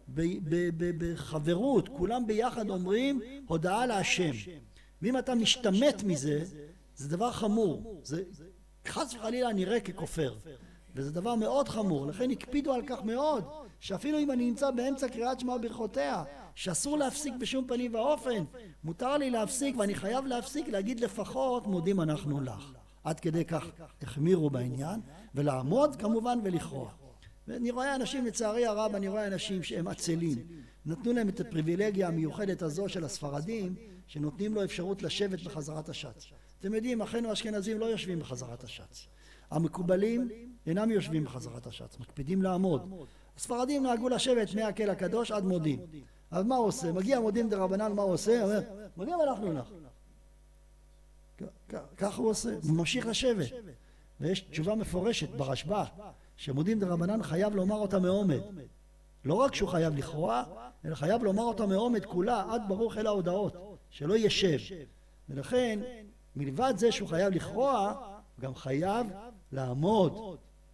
בחברות, כולם ביחד אומרים הודעה להשם. ואם אתה משתמט מזה, זה דבר חמור. זה חס וחלילה נראה ככופר. וזה דבר מאוד חמור. לכן הקפידו על כך מאוד, שאפילו אם אני נמצא באמצע קריאת שמע וברכותיה, שאסור להפסיק בשום פנים ואופן, מותר לי להפסיק ואני חייב להפסיק להגיד לפחות מודים אנחנו לך. עד כדי כך החמירו בעניין, ולעמוד כמובן ולכרוע. ואני רואה אנשים, לצערי הרב, אני רואה אנשים שהם עצלים. נתנו להם את הפריבילגיה המיוחדת הזו של הספרדים, שנותנים לו אפשרות לשבת בחזרת השץ. אתם יודעים, אחינו האשכנזים לא יושבים בחזרת השץ. המקובלים אינם יושבים בחזרת השץ, מקפידים לעמוד. הספרדים נהגו לשבת מהקהל הקדוש עד מודים. אז מה הוא עושה? מגיע מודים דרבנן, מה הוא עושה? הוא אומר, מודים אנחנו לך. כך הוא עושה, הוא ממשיך לשבת. ויש תשובה מפורשת ברשב"א, שמודים דרבנן חייב לומר אותה מעומד. לא רק שהוא חייב לכרוע, אלא חייב לומר אותה מעומד כולה, עד ברוך אל ההודעות, שלא ישב. ולכן, מלבד זה שהוא חייב לכרוע, גם חייב לעמוד.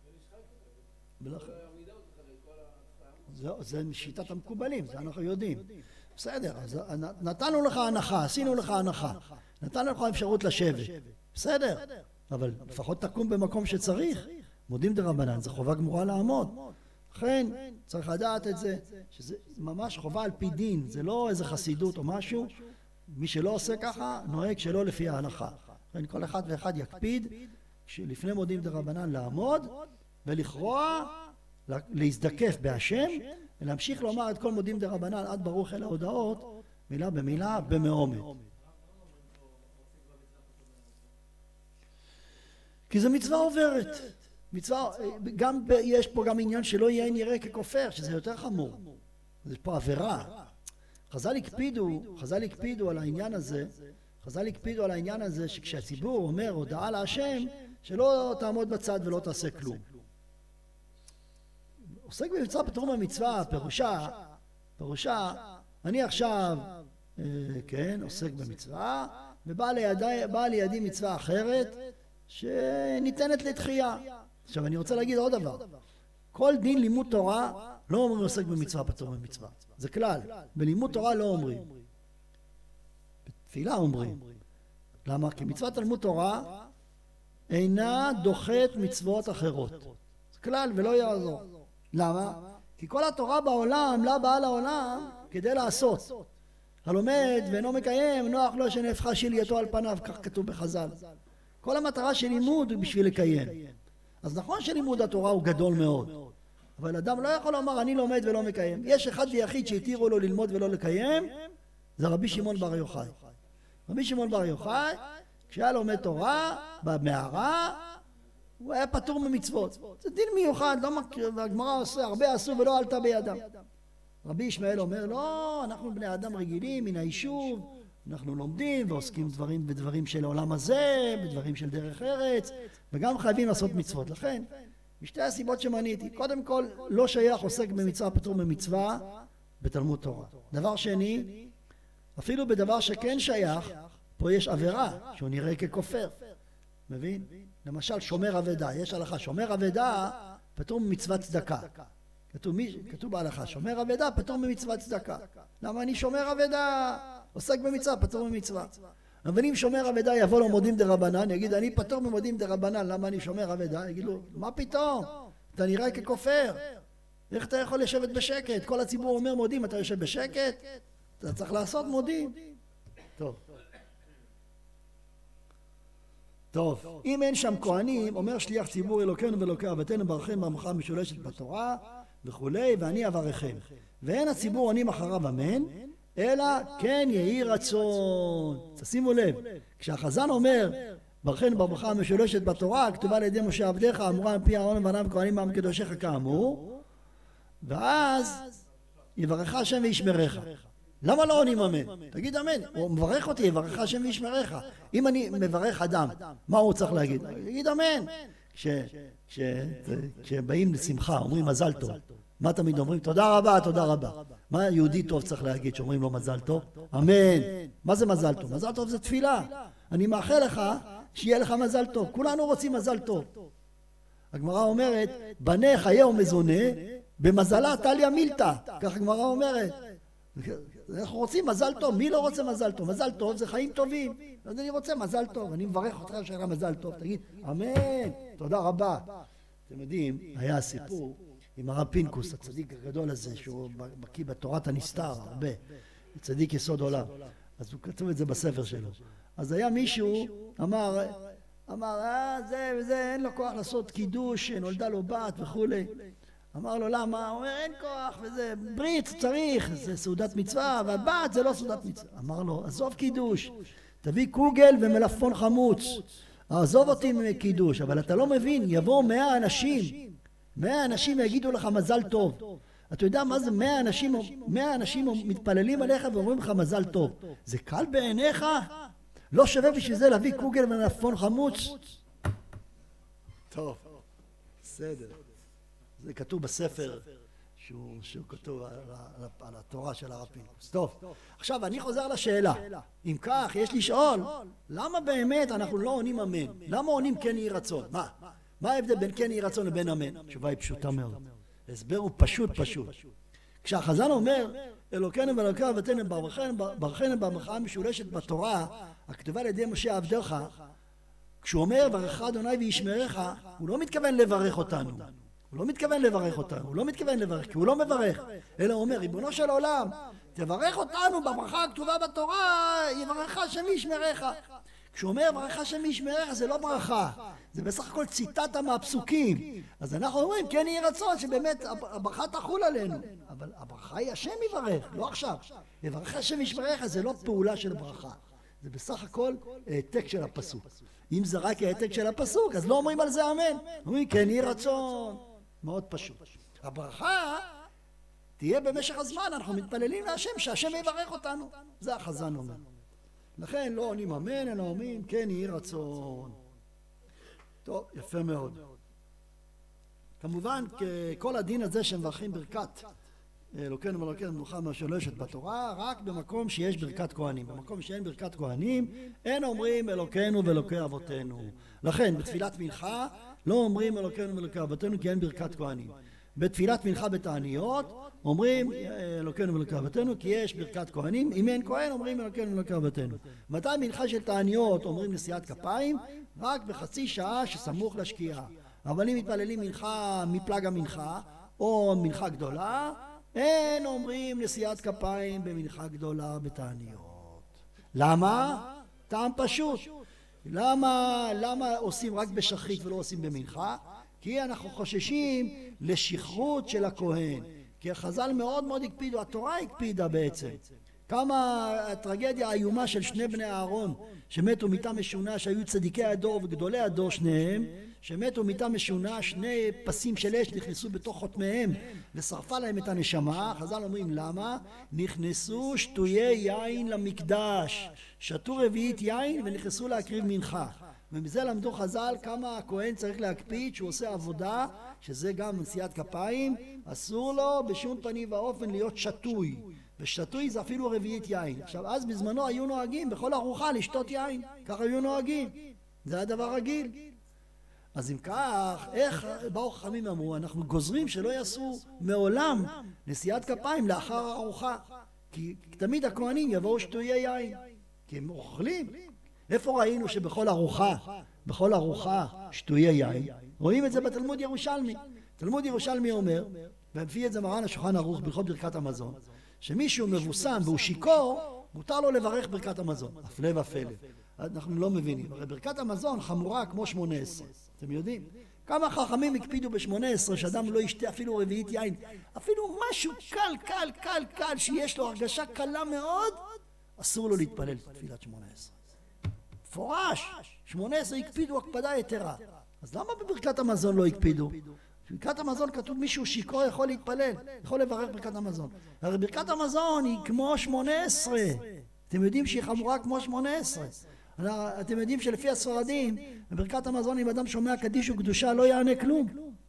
זה, זה שיטת המקובלים, זה אנחנו יודעים. בסדר, אז נתנו לך הנחה, עשינו לך הנחה, נתנו לך אפשרות לשבת. בסדר, אבל לפחות תקום במקום שצריך. מודים דרבנן, זה חובה גמורה לעמוד. לכן צריך לדעת את זה, שזה ממש חובה על פי דין, זה לא איזה חסידות או משהו. מי שלא עושה ככה, נוהג שלא לפי ההלכה. לכן כל אחד ואחד יקפיד, שלפני מודים דרבנן לעמוד, ולכרוע, להזדקף בהשם, ולהמשיך לומר את כל מודים דרבנן עד ברוך אל ההודעות, מילה במילה, במעומד. כי זו מצווה עוברת. מצווה, גם יש פה גם עניין שלא יהיה נראה ככופר, שזה יותר חמור. יש פה עבירה. חז"ל הקפידו, חז"ל הקפידו על העניין הזה, חז"ל הקפידו על העניין הזה שכשהציבור אומר הודעה להשם, שלא תעמוד בצד ולא תעשה כלום. עוסק במצווה פטור מהמצווה, פירושה, פירושה, אני עכשיו, כן, עוסק במצווה, ובאה לידי, באה לידי מצווה אחרת, שניתנת לתחייה. עכשיו אני רוצה להגיד עוד דבר. כל דין לימוד תורה לא אומרים עוסק במצווה פטור מהמצווה. זה כלל. בלימוד תורה לא אומרים. בתפילה אומרים. למה? כי מצוות תלמוד תורה אינה דוחת מצוות אחרות. זה כלל ולא יעזור. למה? כי כל התורה בעולם לא באה לעולם כדי לעשות. הלומד ואינו מקיים, נוח לו שנהפכה שלייתו על פניו, כך כתוב בחז"ל. כל המטרה של לימוד היא בשביל לקיים. אז נכון שלימוד התורה הוא גדול מאוד, אבל אדם לא יכול לומר אני לומד ולא מקיים. יש אחד ויחיד שהתירו לו ללמוד ולא לקיים, זה רבי שמעון בר יוחאי. רבי שמעון בר יוחאי, כשהיה לומד תורה במערה, הוא היה פטור ממצוות. זה דין מיוחד, לא מכיר, והגמרא עושה, הרבה עשו ולא עלתה בידם. רבי ישמעאל אומר, לא, אנחנו בני אדם רגילים מן היישוב, אנחנו לומדים ועוסקים דברים בדברים של העולם הזה, בדברים של דרך ארץ, וגם חייבים לעשות מצוות. לכן, משתי הסיבות שמניתי, קודם כל, לא שייך עוסק במצווה פטור ממצווה בתלמוד תורה. דבר שני, אפילו בדבר שכן שייך, פה יש עבירה, שהוא נראה ככופר. מבין? למשל, שומר אבדה. יש הלכה, שומר אבדה פטור ממצוות צדקה. כתוב, כתוב בהלכה, שומר אבדה פטור ממצוות צדקה. למה אני שומר אבדה? עוסק במצווה, פטור ממצווה. אבל אם שומר אבדה יבוא לו מודים דרבנן, יגיד אני פטור ממודים דרבנן, למה אני שומר אבדה? יגיד לו, מה פתאום? אתה נראה ככופר. איך אתה יכול לשבת בשקט? כל הציבור אומר מודים, אתה יושב בשקט? אתה צריך לעשות מודים. טוב. טוב, אם אין שם כהנים, אומר שליח ציבור אלוקינו ואלוקי אבותינו ברכם ברמחה המשולשת בתורה וכולי, ואני אברכם. ואין הציבור עונים אחריו אמן, אלא כן יהי רצון. תשימו לב, כשהחזן אומר ברכנו ברמחה המשולשת בתורה, כתובה על ידי משה עבדיך, אמורה על פי אהרון ובניו כהנים עם קדושיך כאמור, ואז יברך השם וישמרך. למה לא עונים אמן? תגיד אמן. הוא מברך אותי, יברך השם וישמרך. אם אני מברך אדם, מה הוא צריך להגיד? תגיד אמן. כשבאים לשמחה, אומרים מזל טוב. מה תמיד אומרים? תודה רבה, תודה רבה. מה יהודי טוב צריך להגיד שאומרים לו מזל טוב? אמן. מה זה מזל טוב? מזל טוב זה תפילה. אני מאחל לך שיהיה לך מזל טוב. כולנו רוצים מזל טוב. הגמרא אומרת, בנה חיי ומזונה, במזלה טליה מילתא. כך הגמרא אומרת. אנחנו רוצים מזל טוב, מי לא רוצה מזל טוב? מזל טוב זה חיים טובים. אז אני רוצה מזל טוב, אני מברך אותך שיהיה לך מזל טוב. תגיד, אמן, תודה רבה. אתם יודעים, היה סיפור עם הרב פינקוס, הצדיק הגדול הזה, שהוא בקיא בתורת הנסתר, הרבה, צדיק יסוד עולם. אז הוא כתוב את זה בספר שלו. אז היה מישהו, אמר, אמר, אה, זה וזה, אין לו כוח לעשות קידוש, נולדה לו בת וכולי. אמר לו למה? הוא אומר אין כוח וזה ברית צריך, זה סעודת מצווה, והבת זה לא סעודת מצווה. אמר לו עזוב קידוש, תביא קוגל ומלפפון חמוץ, עזוב אותי מקידוש. אבל אתה לא מבין, יבואו מאה אנשים, מאה אנשים יגידו לך מזל טוב. אתה יודע מה זה מאה אנשים, מאה אנשים מתפללים עליך ואומרים לך מזל טוב. זה קל בעיניך? לא שווה בשביל זה להביא קוגל ומלפפון חמוץ? טוב, בסדר. זה כתוב בספר שהוא, שהוא כתוב על, על, על התורה של הרב פינקוס. טוב, עכשיו אני חוזר לשאלה. אם כך, יש לשאול, למה באמת אנחנו לא עונים אמן? למה עונים כן יהי רצון? מה? מה ההבדל בין כן יהי רצון לבין אמן? התשובה היא פשוטה מאוד. ההסבר הוא פשוט פשוט. כשהחזן אומר, אלוקינו ואלוקי אבותינו ברכנו ברמחה המשולשת בתורה, הכתובה על ידי משה עבדיך, כשהוא אומר ברך אדוני וישמרך, הוא לא מתכוון לברך אותנו. הוא לא מתכוון לברך אותנו, הוא לא מתכוון לברך, כי הוא לא מברך, אלא הוא אומר, ריבונו של עולם, תברך אותנו בברכה הכתובה בתורה, יברך השם וישמרך. כשהוא אומר, יברך השם וישמרך, זה לא ברכה, זה בסך הכל ציטטה מהפסוקים. אז אנחנו אומרים, כן יהי רצון שבאמת הברכה תחול עלינו, אבל הברכה היא השם יברך, לא עכשיו. יברך השם וישמרך, זה לא פעולה של ברכה, זה בסך הכל העתק של הפסוק. אם זה רק העתק של הפסוק, אז לא אומרים על זה אמן. אומרים כן יהי רצון. מאוד פשוט. הברכה תהיה במשך הזמן, אנחנו מתפללים להשם, שהשם יברך אותנו. זה החזן אומר. לכן לא עונים אמן, אלא אומרים כן יהי רצון. טוב, יפה מאוד. כמובן, כל הדין הזה שמברכים ברכת אלוקינו ואלוקינו מנוחה מהשלושת בתורה, רק במקום שיש ברכת כהנים. במקום שאין ברכת כהנים, אין אומרים אלוקינו ואלוקי אבותינו. לכן, בתפילת מנחה, לא אומרים אלוקינו ואלוקי אבותינו, כי אין ברכת כהנים. בתפילת מנחה בתעניות, אומרים אלוקינו ואלוקי אבותינו, כי יש ברכת כהנים. אם אין כהן, אומרים אלוקינו ואלוקי אבותינו. מתי מנחה של תעניות אומרים נשיאת כפיים? רק בחצי שעה שסמוך לשקיעה. אבל אם מתפללים מנחה מפלג המנחה, או מנחה גדולה, אין אומרים נשיאת כפיים במנחה גדולה בתעניות. למה? טעם פשוט. למה, למה עושים רק בשחרית ולא עושים במנחה? כי אנחנו חוששים לשכרות של הכהן. כי החז"ל מאוד מאוד הקפידו, התורה הקפידה בעצם. כמה הטרגדיה האיומה של שני בני אהרון שמתו מיתה משונה, שהיו צדיקי הדור וגדולי הדור שניהם, שמתו מיתה משונה, שני פסים של אש נכנסו בתוך חותמיהם ושרפה להם את הנשמה. חז"ל אומרים למה? נכנסו שטויי יין למקדש, שתו רביעית יין ונכנסו להקריב מנחה. ומזה למדו חז"ל כמה הכהן צריך להקפיד שהוא עושה עבודה, שזה גם נשיאת כפיים, אסור לו בשום פנים ואופן להיות שטוי, ושטוי זה אפילו רביעית יין. עכשיו אז בזמנו היו נוהגים בכל ארוחה לשתות יין, ככה היו נוהגים, זה הדבר רגיל. אז אם כך, איך באו חכמים אמרו, אנחנו גוזרים שלא יעשו מעולם נשיאת כפיים לאחר הארוחה, כי תמיד הכהנים יבואו שטויי יין, כי הם אוכלים. איפה ראינו שבכל ארוחה, בכל ארוחה שטויי יין? רואים את זה בתלמוד ירושלמי. תלמוד ירושלמי אומר, ומביא את זה מרן השולחן ערוך בהלכות ברכת המזון, שמישהו מבוסם והוא שיכור, מותר לו לברך ברכת המזון. הפלא ופלא. אנחנו לא מבינים. הרי ברכת המזון חמורה כמו שמונה עשרה. אתם יודעים? כמה חכמים הקפידו ב-שמונה עשרה שאדם לא ישתה אפילו רביעית יין. אפילו משהו קל, קל, קל, קל, שיש לו הרגשה קלה מאוד, אסור לו להתפלל תפילת שמונה עשרה. פורש. שמונה עשרה הקפידו הקפדה יתרה. אז למה בברכת המזון לא הקפידו? בברכת המזון כתוב מישהו שיכור יכול להתפלל, יכול לברך ברכת המזון. הרי ברכת המזון היא כמו שמונה עשרה. אתם יודעים שהיא חמורה כמו שמונה עשרה. אתם יודעים שלפי הספרדים, בברכת המזון אם אדם שומע קדיש וקדושה לא יענה כלום.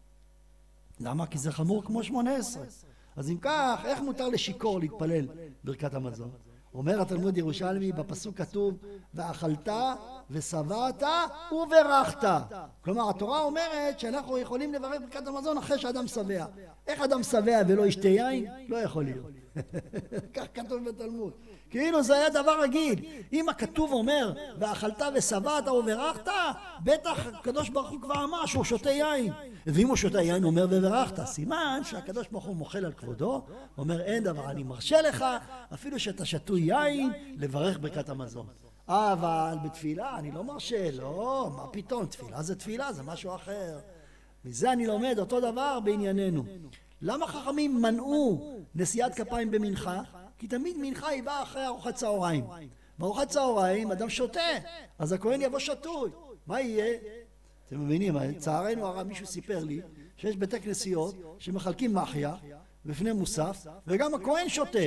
למה? כי זה חמור כמו שמונה עשרה. אז אם כך, איך מותר לשיכור להתפלל ברכת המזון? אומר התלמוד ירושלמי, בפסוק כתוב, ואכלת ושבעת וברכת. כלומר, התורה אומרת שאנחנו יכולים לברך ברכת המזון אחרי שאדם שבע. איך אדם שבע ולא ישתה יין? לא יכול להיות. כך כתוב בתלמוד. כאילו זה היה דבר רגיל. אם הכתוב אומר, ואכלת ושבעת וברכת, בטח הקדוש ברוך הוא כבר אמר שהוא שותה יין. ואם הוא שותה יין, הוא אומר וברכת. סימן שהקדוש ברוך הוא מוחל על כבודו, אומר אין דבר, אני מרשה לך, אפילו שאתה שתוי יין, לברך ברכת המזון. אבל בתפילה אני לא מרשה, לא, מה פתאום, תפילה זה תפילה, זה משהו אחר. מזה אני לומד אותו דבר בענייננו. למה חכמים מנעו נשיאת כפיים במנחה? כי תמיד מנחה היא באה אחרי ארוחת צהריים. בארוחת צהריים אדם שותה, אז הכהן יבוא שתוי. מה יהיה? אתם מבינים, צערנו הרב מישהו סיפר לי שיש בתי כנסיות שמחלקים מחיה בפני מוסף, וגם הכהן שותה.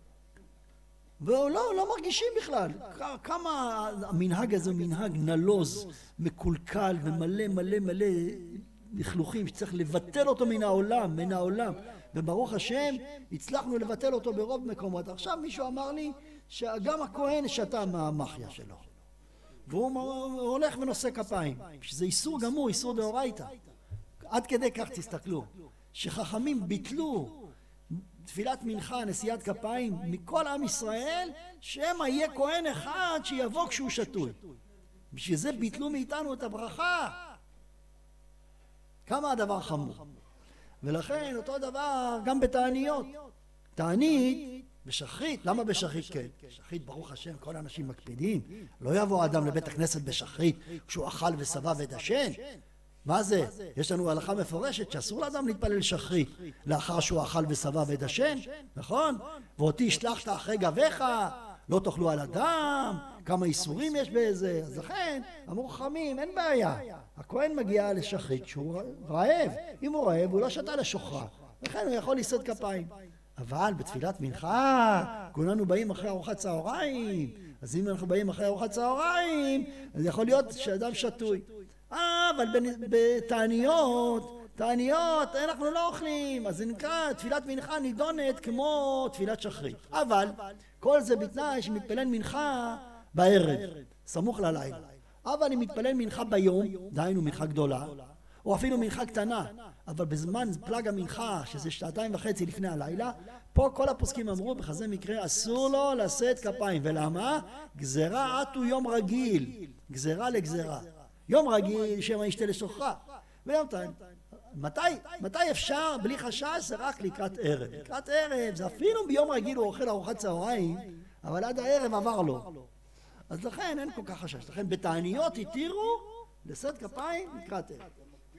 ולא, לא מרגישים בכלל. כמה המנהג הזה מנהג נלוז, מקולקל ומלא מלא מלא לכלוכים שצריך לבטל אותו מן העולם, מן העולם. וברוך השם, הצלחנו לבטל אותו ברוב מקומות. עכשיו מישהו אמר לי שגם הכהן שתה מהמחיה שלו. והוא הולך ונושא כפיים. שזה איסור גמור, איסור דאורייתא. עד כדי כך תסתכלו. שחכמים ביטלו תפילת מנחה, נשיאת כפיים, מכל עם ישראל, שמא יהיה כהן אחד שיבוא כשהוא שתוי. בשביל זה ביטלו מאיתנו את הברכה. כמה הדבר חמור. ולכן אותו דבר גם בתעניות. תענית בשחרית, למה בשחרית כן? בשחרית ברוך השם כל האנשים מקפידים. לא יבוא אדם לבית הכנסת בשחרית כשהוא אכל ושבע ודשן. מה זה? יש לנו הלכה מפורשת שאסור לאדם להתפלל שחרית לאחר שהוא אכל ושבע ודשן, נכון? ואותי השלחת אחרי גביך, לא תאכלו על אדם, כמה איסורים יש בזה, אז לכן אמרו חכמים, אין בעיה, הכהן מגיע לשחרית כשהוא רעב, אם הוא רעב הוא לא שתה לשוחרה, לכן הוא יכול לשאת כפיים. אבל בתפילת מנחה, כולנו באים אחרי ארוחת צהריים, אז אם אנחנו באים אחרי ארוחת צהריים, אז יכול להיות שאדם שתוי. אה, אבל בתעניות, תעניות אנחנו לא אוכלים, אז זה נקרא, תפילת מנחה נידונת כמו תפילת שחרית. אבל כל זה בתנאי שמתפלל מנחה בערב, סמוך ללילה. אבל אם מתפלל מנחה ביום, דהיינו מנחה גדולה, או אפילו מנחה קטנה, אבל בזמן פלג המנחה, שזה שעתיים וחצי לפני הלילה, פה כל הפוסקים אמרו, בכזה מקרה אסור לו לשאת כפיים. ולמה? גזרה עטו יום רגיל, גזרה לגזרה. יום רגיל שמא ישתה לשוחרה. ויום תיים. מתי, מתי אפשר בלי חשש? זה רק לקראת ערב. לקראת ערב, זה אפילו ביום רגיל הוא אוכל ארוחת צהריים, אבל עד הערב עבר לו. אז לכן אין כל כך חשש. לכן בתעניות התירו לשאת כפיים לקראת ערב.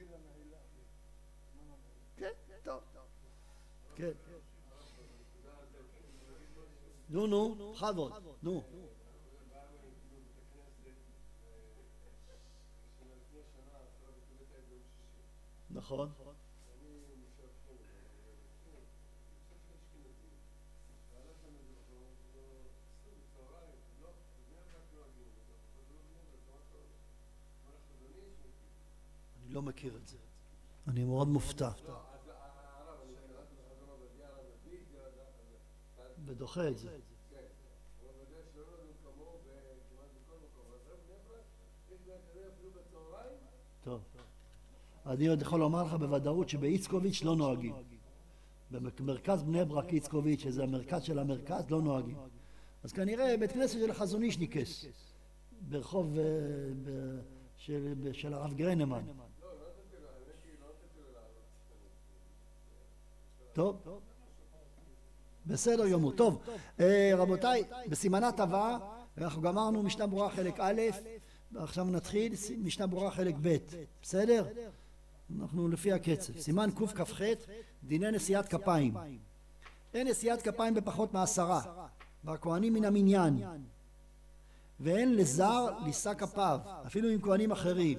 כן, טוב. כן. נו, נו, בכבוד, נו. נכון. אני לא מכיר את זה. אני מאוד מופתע. ודוחה את זה. טוב. אני עוד יכול לומר לך בוודאות שבאיצקוביץ' לא נוהגים. במרכז בני ברק איצקוביץ', שזה המרכז של המרכז, לא נוהגים. אז כנראה בית כנסת של החזון איש ניקס, ברחוב של הרב גרנמן. טוב. בסדר גמור. טוב, רבותיי, בסימנת הבאה, אנחנו גמרנו משנה ברורה חלק א', ועכשיו נתחיל משנה ברורה חלק ב', בסדר? אנחנו לפי הקצב. סימן קכ"ח, דיני נשיאת כפיים. אין נשיאת כפיים בפחות מעשרה, והכהנים מן המניין. ואין לזר לישא כפיו, אפילו עם כהנים אחרים.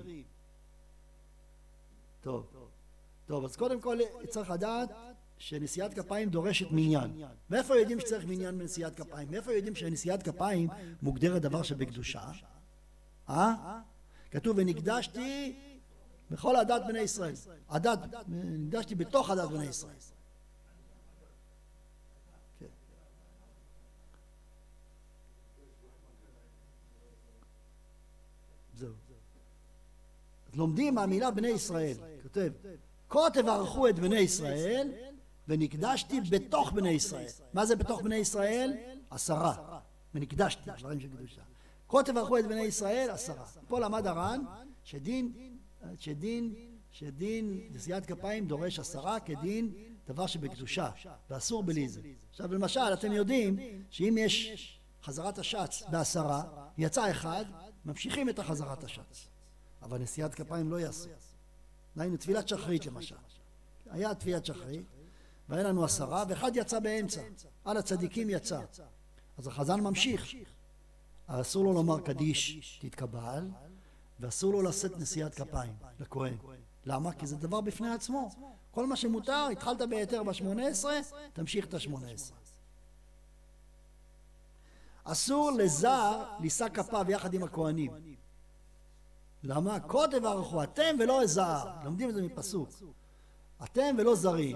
טוב, טוב, אז קודם כל צריך לדעת שנשיאת כפיים דורשת מניין. מאיפה יודעים שצריך מניין בנשיאת כפיים? מאיפה יודעים שנשיאת כפיים מוגדרת דבר שבקדושה? אה? כתוב ונקדשתי בכל עדת בני ישראל. עדת, נקדשתי בתוך עדת בני ישראל. כן. זהו. אז לומדים מהמילה בני ישראל. כותב, כה תברכו את בני ישראל ונקדשתי בתוך בני ישראל. מה זה בתוך בני ישראל? עשרה. ונקדשתי, דברים של קדושה. כה תברכו את בני ישראל, עשרה. פה למד הר"ן שדין, שדין, שדין נשיאת כפיים דורש עשרה כדין דבר שבקדושה, ואסור בלי זה. עכשיו למשל, אתם יודעים שאם יש חזרת השץ בעשרה, יצא אחד, ממשיכים את החזרת השץ. אבל נשיאת כפיים לא יעשו. דהיינו, תפילת שחרית למשל. היה תפילת שחרית, והיה לנו עשרה, ואחד יצא באמצע. על הצדיקים יצא. אז החזן ממשיך. אסור לו לומר קדיש תתקבל, ואסור לו לשאת נשיאת כפיים לכהן. למה? כי זה דבר בפני עצמו. כל מה שמותר, התחלת ביתר ב-שמונה עשרה, תמשיך את ה-שמונה עשרה. אסור לזר לישא כפיו יחד עם הכהנים. למה? כה תברכו אתם ולא זר. לומדים את זה מפסוק. אתם ולא זרים.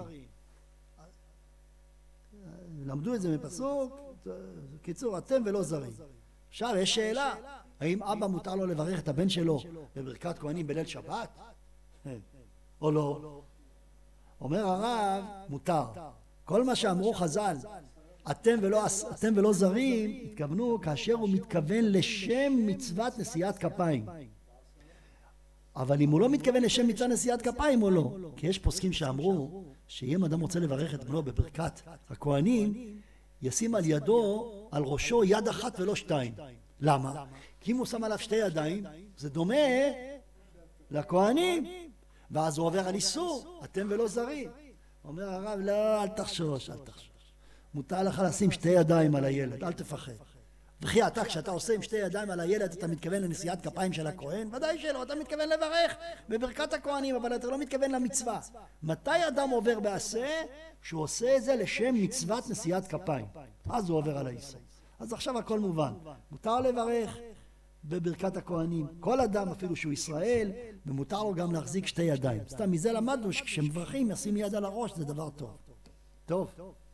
למדו את זה מפסוק. קיצור, אתם ולא זרים. עכשיו יש שאלה, האם אבא מותר לו לברך את הבן שלו בברכת כהנים בליל שבת? או לא? אומר הרב, מותר. כל מה שאמרו חז"ל, אתם ולא, אתם ולא זרים, התכוונו כאשר הוא מתכוון לשם מצוות נשיאת כפיים. אבל אם הוא לא מתכוון לשם מצוות נשיאת כפיים או לא, כי יש פוסקים שאמרו שאם אדם רוצה לברך את בנו בברכת הכהנים, ישים על ידו, על ראשו יד אחת ולא שתיים. למה? כי אם הוא שם עליו שתי ידיים, זה דומה לכהנים, ואז הוא עובר על איסור, אתם ולא זרים. אומר הרב, לא, אל תחשוש, אל תחשוש. מותר לך לשים שתי ידיים על הילד, אל תפחד. וכי אתה, כשאתה עושה עם שתי ידיים על הילד, אתה מתכוון לנשיאת כפיים של הכהן? ודאי שלא, אתה מתכוון לברך בברכת הכהנים, אבל אתה לא מתכוון למצווה. מתי אדם עובר בעשה? שהוא עושה את זה לשם מצוות נשיאת כפיים. אז הוא עובר על האיסור. אז עכשיו הכל מובן. מותר לברך בברכת הכהנים. כל אדם, אפילו שהוא ישראל, ומותר לו גם להחזיק שתי ידיים. סתם מזה למדנו שכשמברכים ישים יד על הראש, זה דבר טוב. טוב.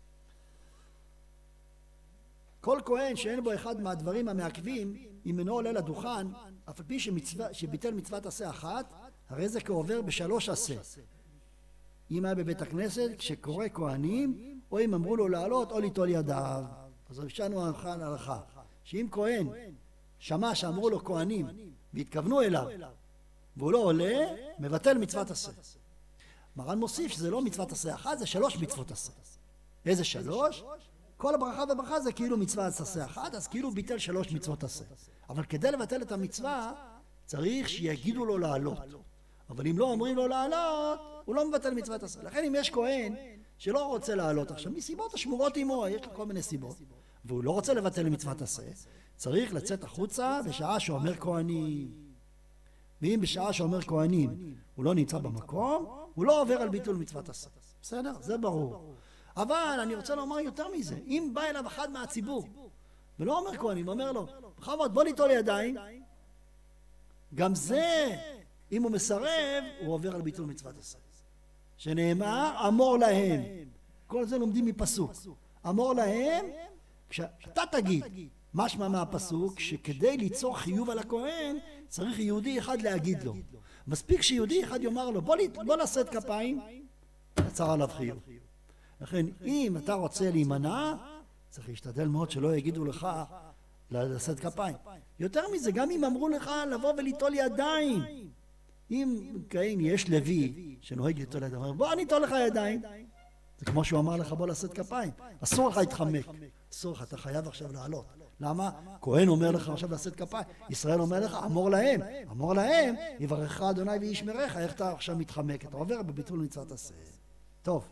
כל כהן שאין בו אחד מהדברים המעכבים, אם אינו עולה לדוכן, אף על פי שמצווה, שביטל מצוות עשה אחת, הרי זה כעובר בשלוש עשה. אם היה בבית הכנסת, כשקורא כהנים, או אם אמרו לו לעלות או ליטול ידיו. אז ראשנו הלכה, שאם כהן שמע שאמרו לו כהנים והתכוונו אליו, והוא לא עולה, מבטל מצוות עשה. מרן מוסיף שזה לא מצוות עשה אחת, זה שלוש מצוות עשה. איזה שלוש? כל הברכה וברכה זה כאילו מצווה עשה אחת, אז כאילו ביטל שלוש מצוות עשה. אבל כדי לבטל את המצווה, צריך שיגידו לו לעלות. אבל אם לא אומרים לו לעלות, הוא לא מבטל מצוות עשה. לכן אם יש כהן שלא רוצה לעלות עכשיו, מסיבות השמורות עמו, יש לו כל מיני סיבות, והוא לא רוצה לבטל מצוות עשה, צריך לצאת החוצה בשעה שאומר כהנים. ואם בשעה שאומר כהנים הוא לא נמצא במקום, הוא לא עובר על ביטול מצוות עשה. בסדר? זה ברור. אבל אני רוצה לומר יותר מזה, אם בא אליו אחד מהציבור ולא אומר כהנים, אומר לו, בכבוד בוא ליטול ידיים, גם זה, אם הוא מסרב, הוא עובר על ביטול מצוות עשה. שנאמר, אמור להם. כל זה לומדים מפסוק. אמור להם, כשאתה תגיד, משמע מהפסוק, שכדי ליצור חיוב על הכהן, צריך יהודי אחד להגיד לו. מספיק שיהודי אחד יאמר לו, בוא, בוא לשאת כפיים, יצר עליו חיוב. לכן, אם אתה רוצה להימנע, צריך להשתדל מאוד שלא יגידו לך לשאת כפיים. יותר מזה, גם אם אמרו לך לבוא וליטול ידיים, אם כן יש לוי שנוהג ליטול ידיים, אומר, בוא אני אטול לך ידיים. זה כמו שהוא אמר לך בוא לשאת כפיים. אסור לך להתחמק. אסור לך, אתה חייב עכשיו לעלות. למה? כהן אומר לך עכשיו לשאת כפיים. ישראל אומר לך, אמור להם. אמור להם, יברכך אדוני וישמרך. איך אתה עכשיו מתחמק? אתה עובר בביטול מצוות עשה. טוב.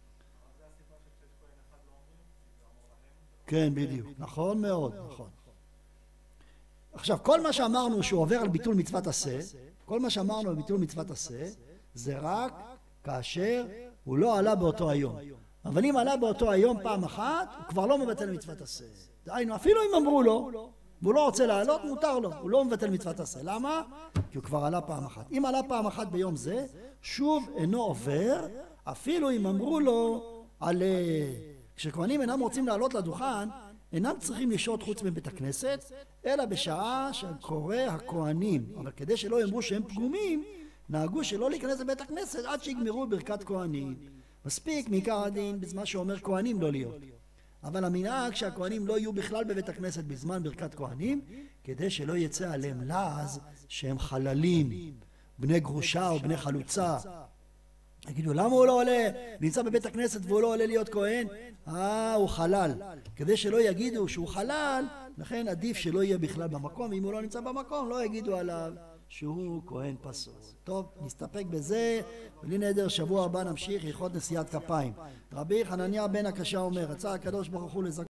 כן, בדיוק. נכון מאוד, נכון. עכשיו, כל מה שאמרנו שהוא עובר על ביטול מצוות עשה, כל מה שאמרנו על ביטול מצוות עשה, זה רק כאשר הוא לא עלה באותו היום. אבל אם עלה באותו היום פעם אחת, הוא כבר לא מבטל מצוות עשה. דהיינו, אפילו אם אמרו לו, והוא לא רוצה לעלות, מותר לו, הוא לא מבטל מצוות עשה. למה? כי הוא כבר עלה פעם אחת. אם עלה פעם אחת ביום זה, שוב אינו עובר, אפילו אם אמרו לו על... כשכהנים אינם רוצים לעלות לדוכן, אינם צריכים לשהות חוץ מבית הכנסת, אלא בשעה שקורא הכהנים. אבל כדי שלא יאמרו שהם פגומים, נהגו שלא להיכנס לבית הכנסת עד שיגמרו ברכת כהנים. מספיק מעיקר הדין בזמן שאומר כהנים לא להיות. אבל המנהג שהכהנים לא יהיו בכלל בבית הכנסת בזמן ברכת כהנים, כדי שלא יצא עליהם לעז שהם חללים, בני גרושה או בני חלוצה. יגידו, למה הוא לא עולה? נמצא בבית הכנסת והוא לא עולה להיות כהן? אה, הוא חלל. כדי שלא יגידו שהוא חלל, לכן עדיף שלא יהיה בכלל במקום. אם הוא לא נמצא במקום, לא יגידו עליו שהוא כהן פסול. טוב, נסתפק בזה, בלי נדר, שבוע הבא נמשיך הלכות נשיאת כפיים. רבי חנניה בן הקשה אומר, רצה הקדוש ברוך הוא לזכות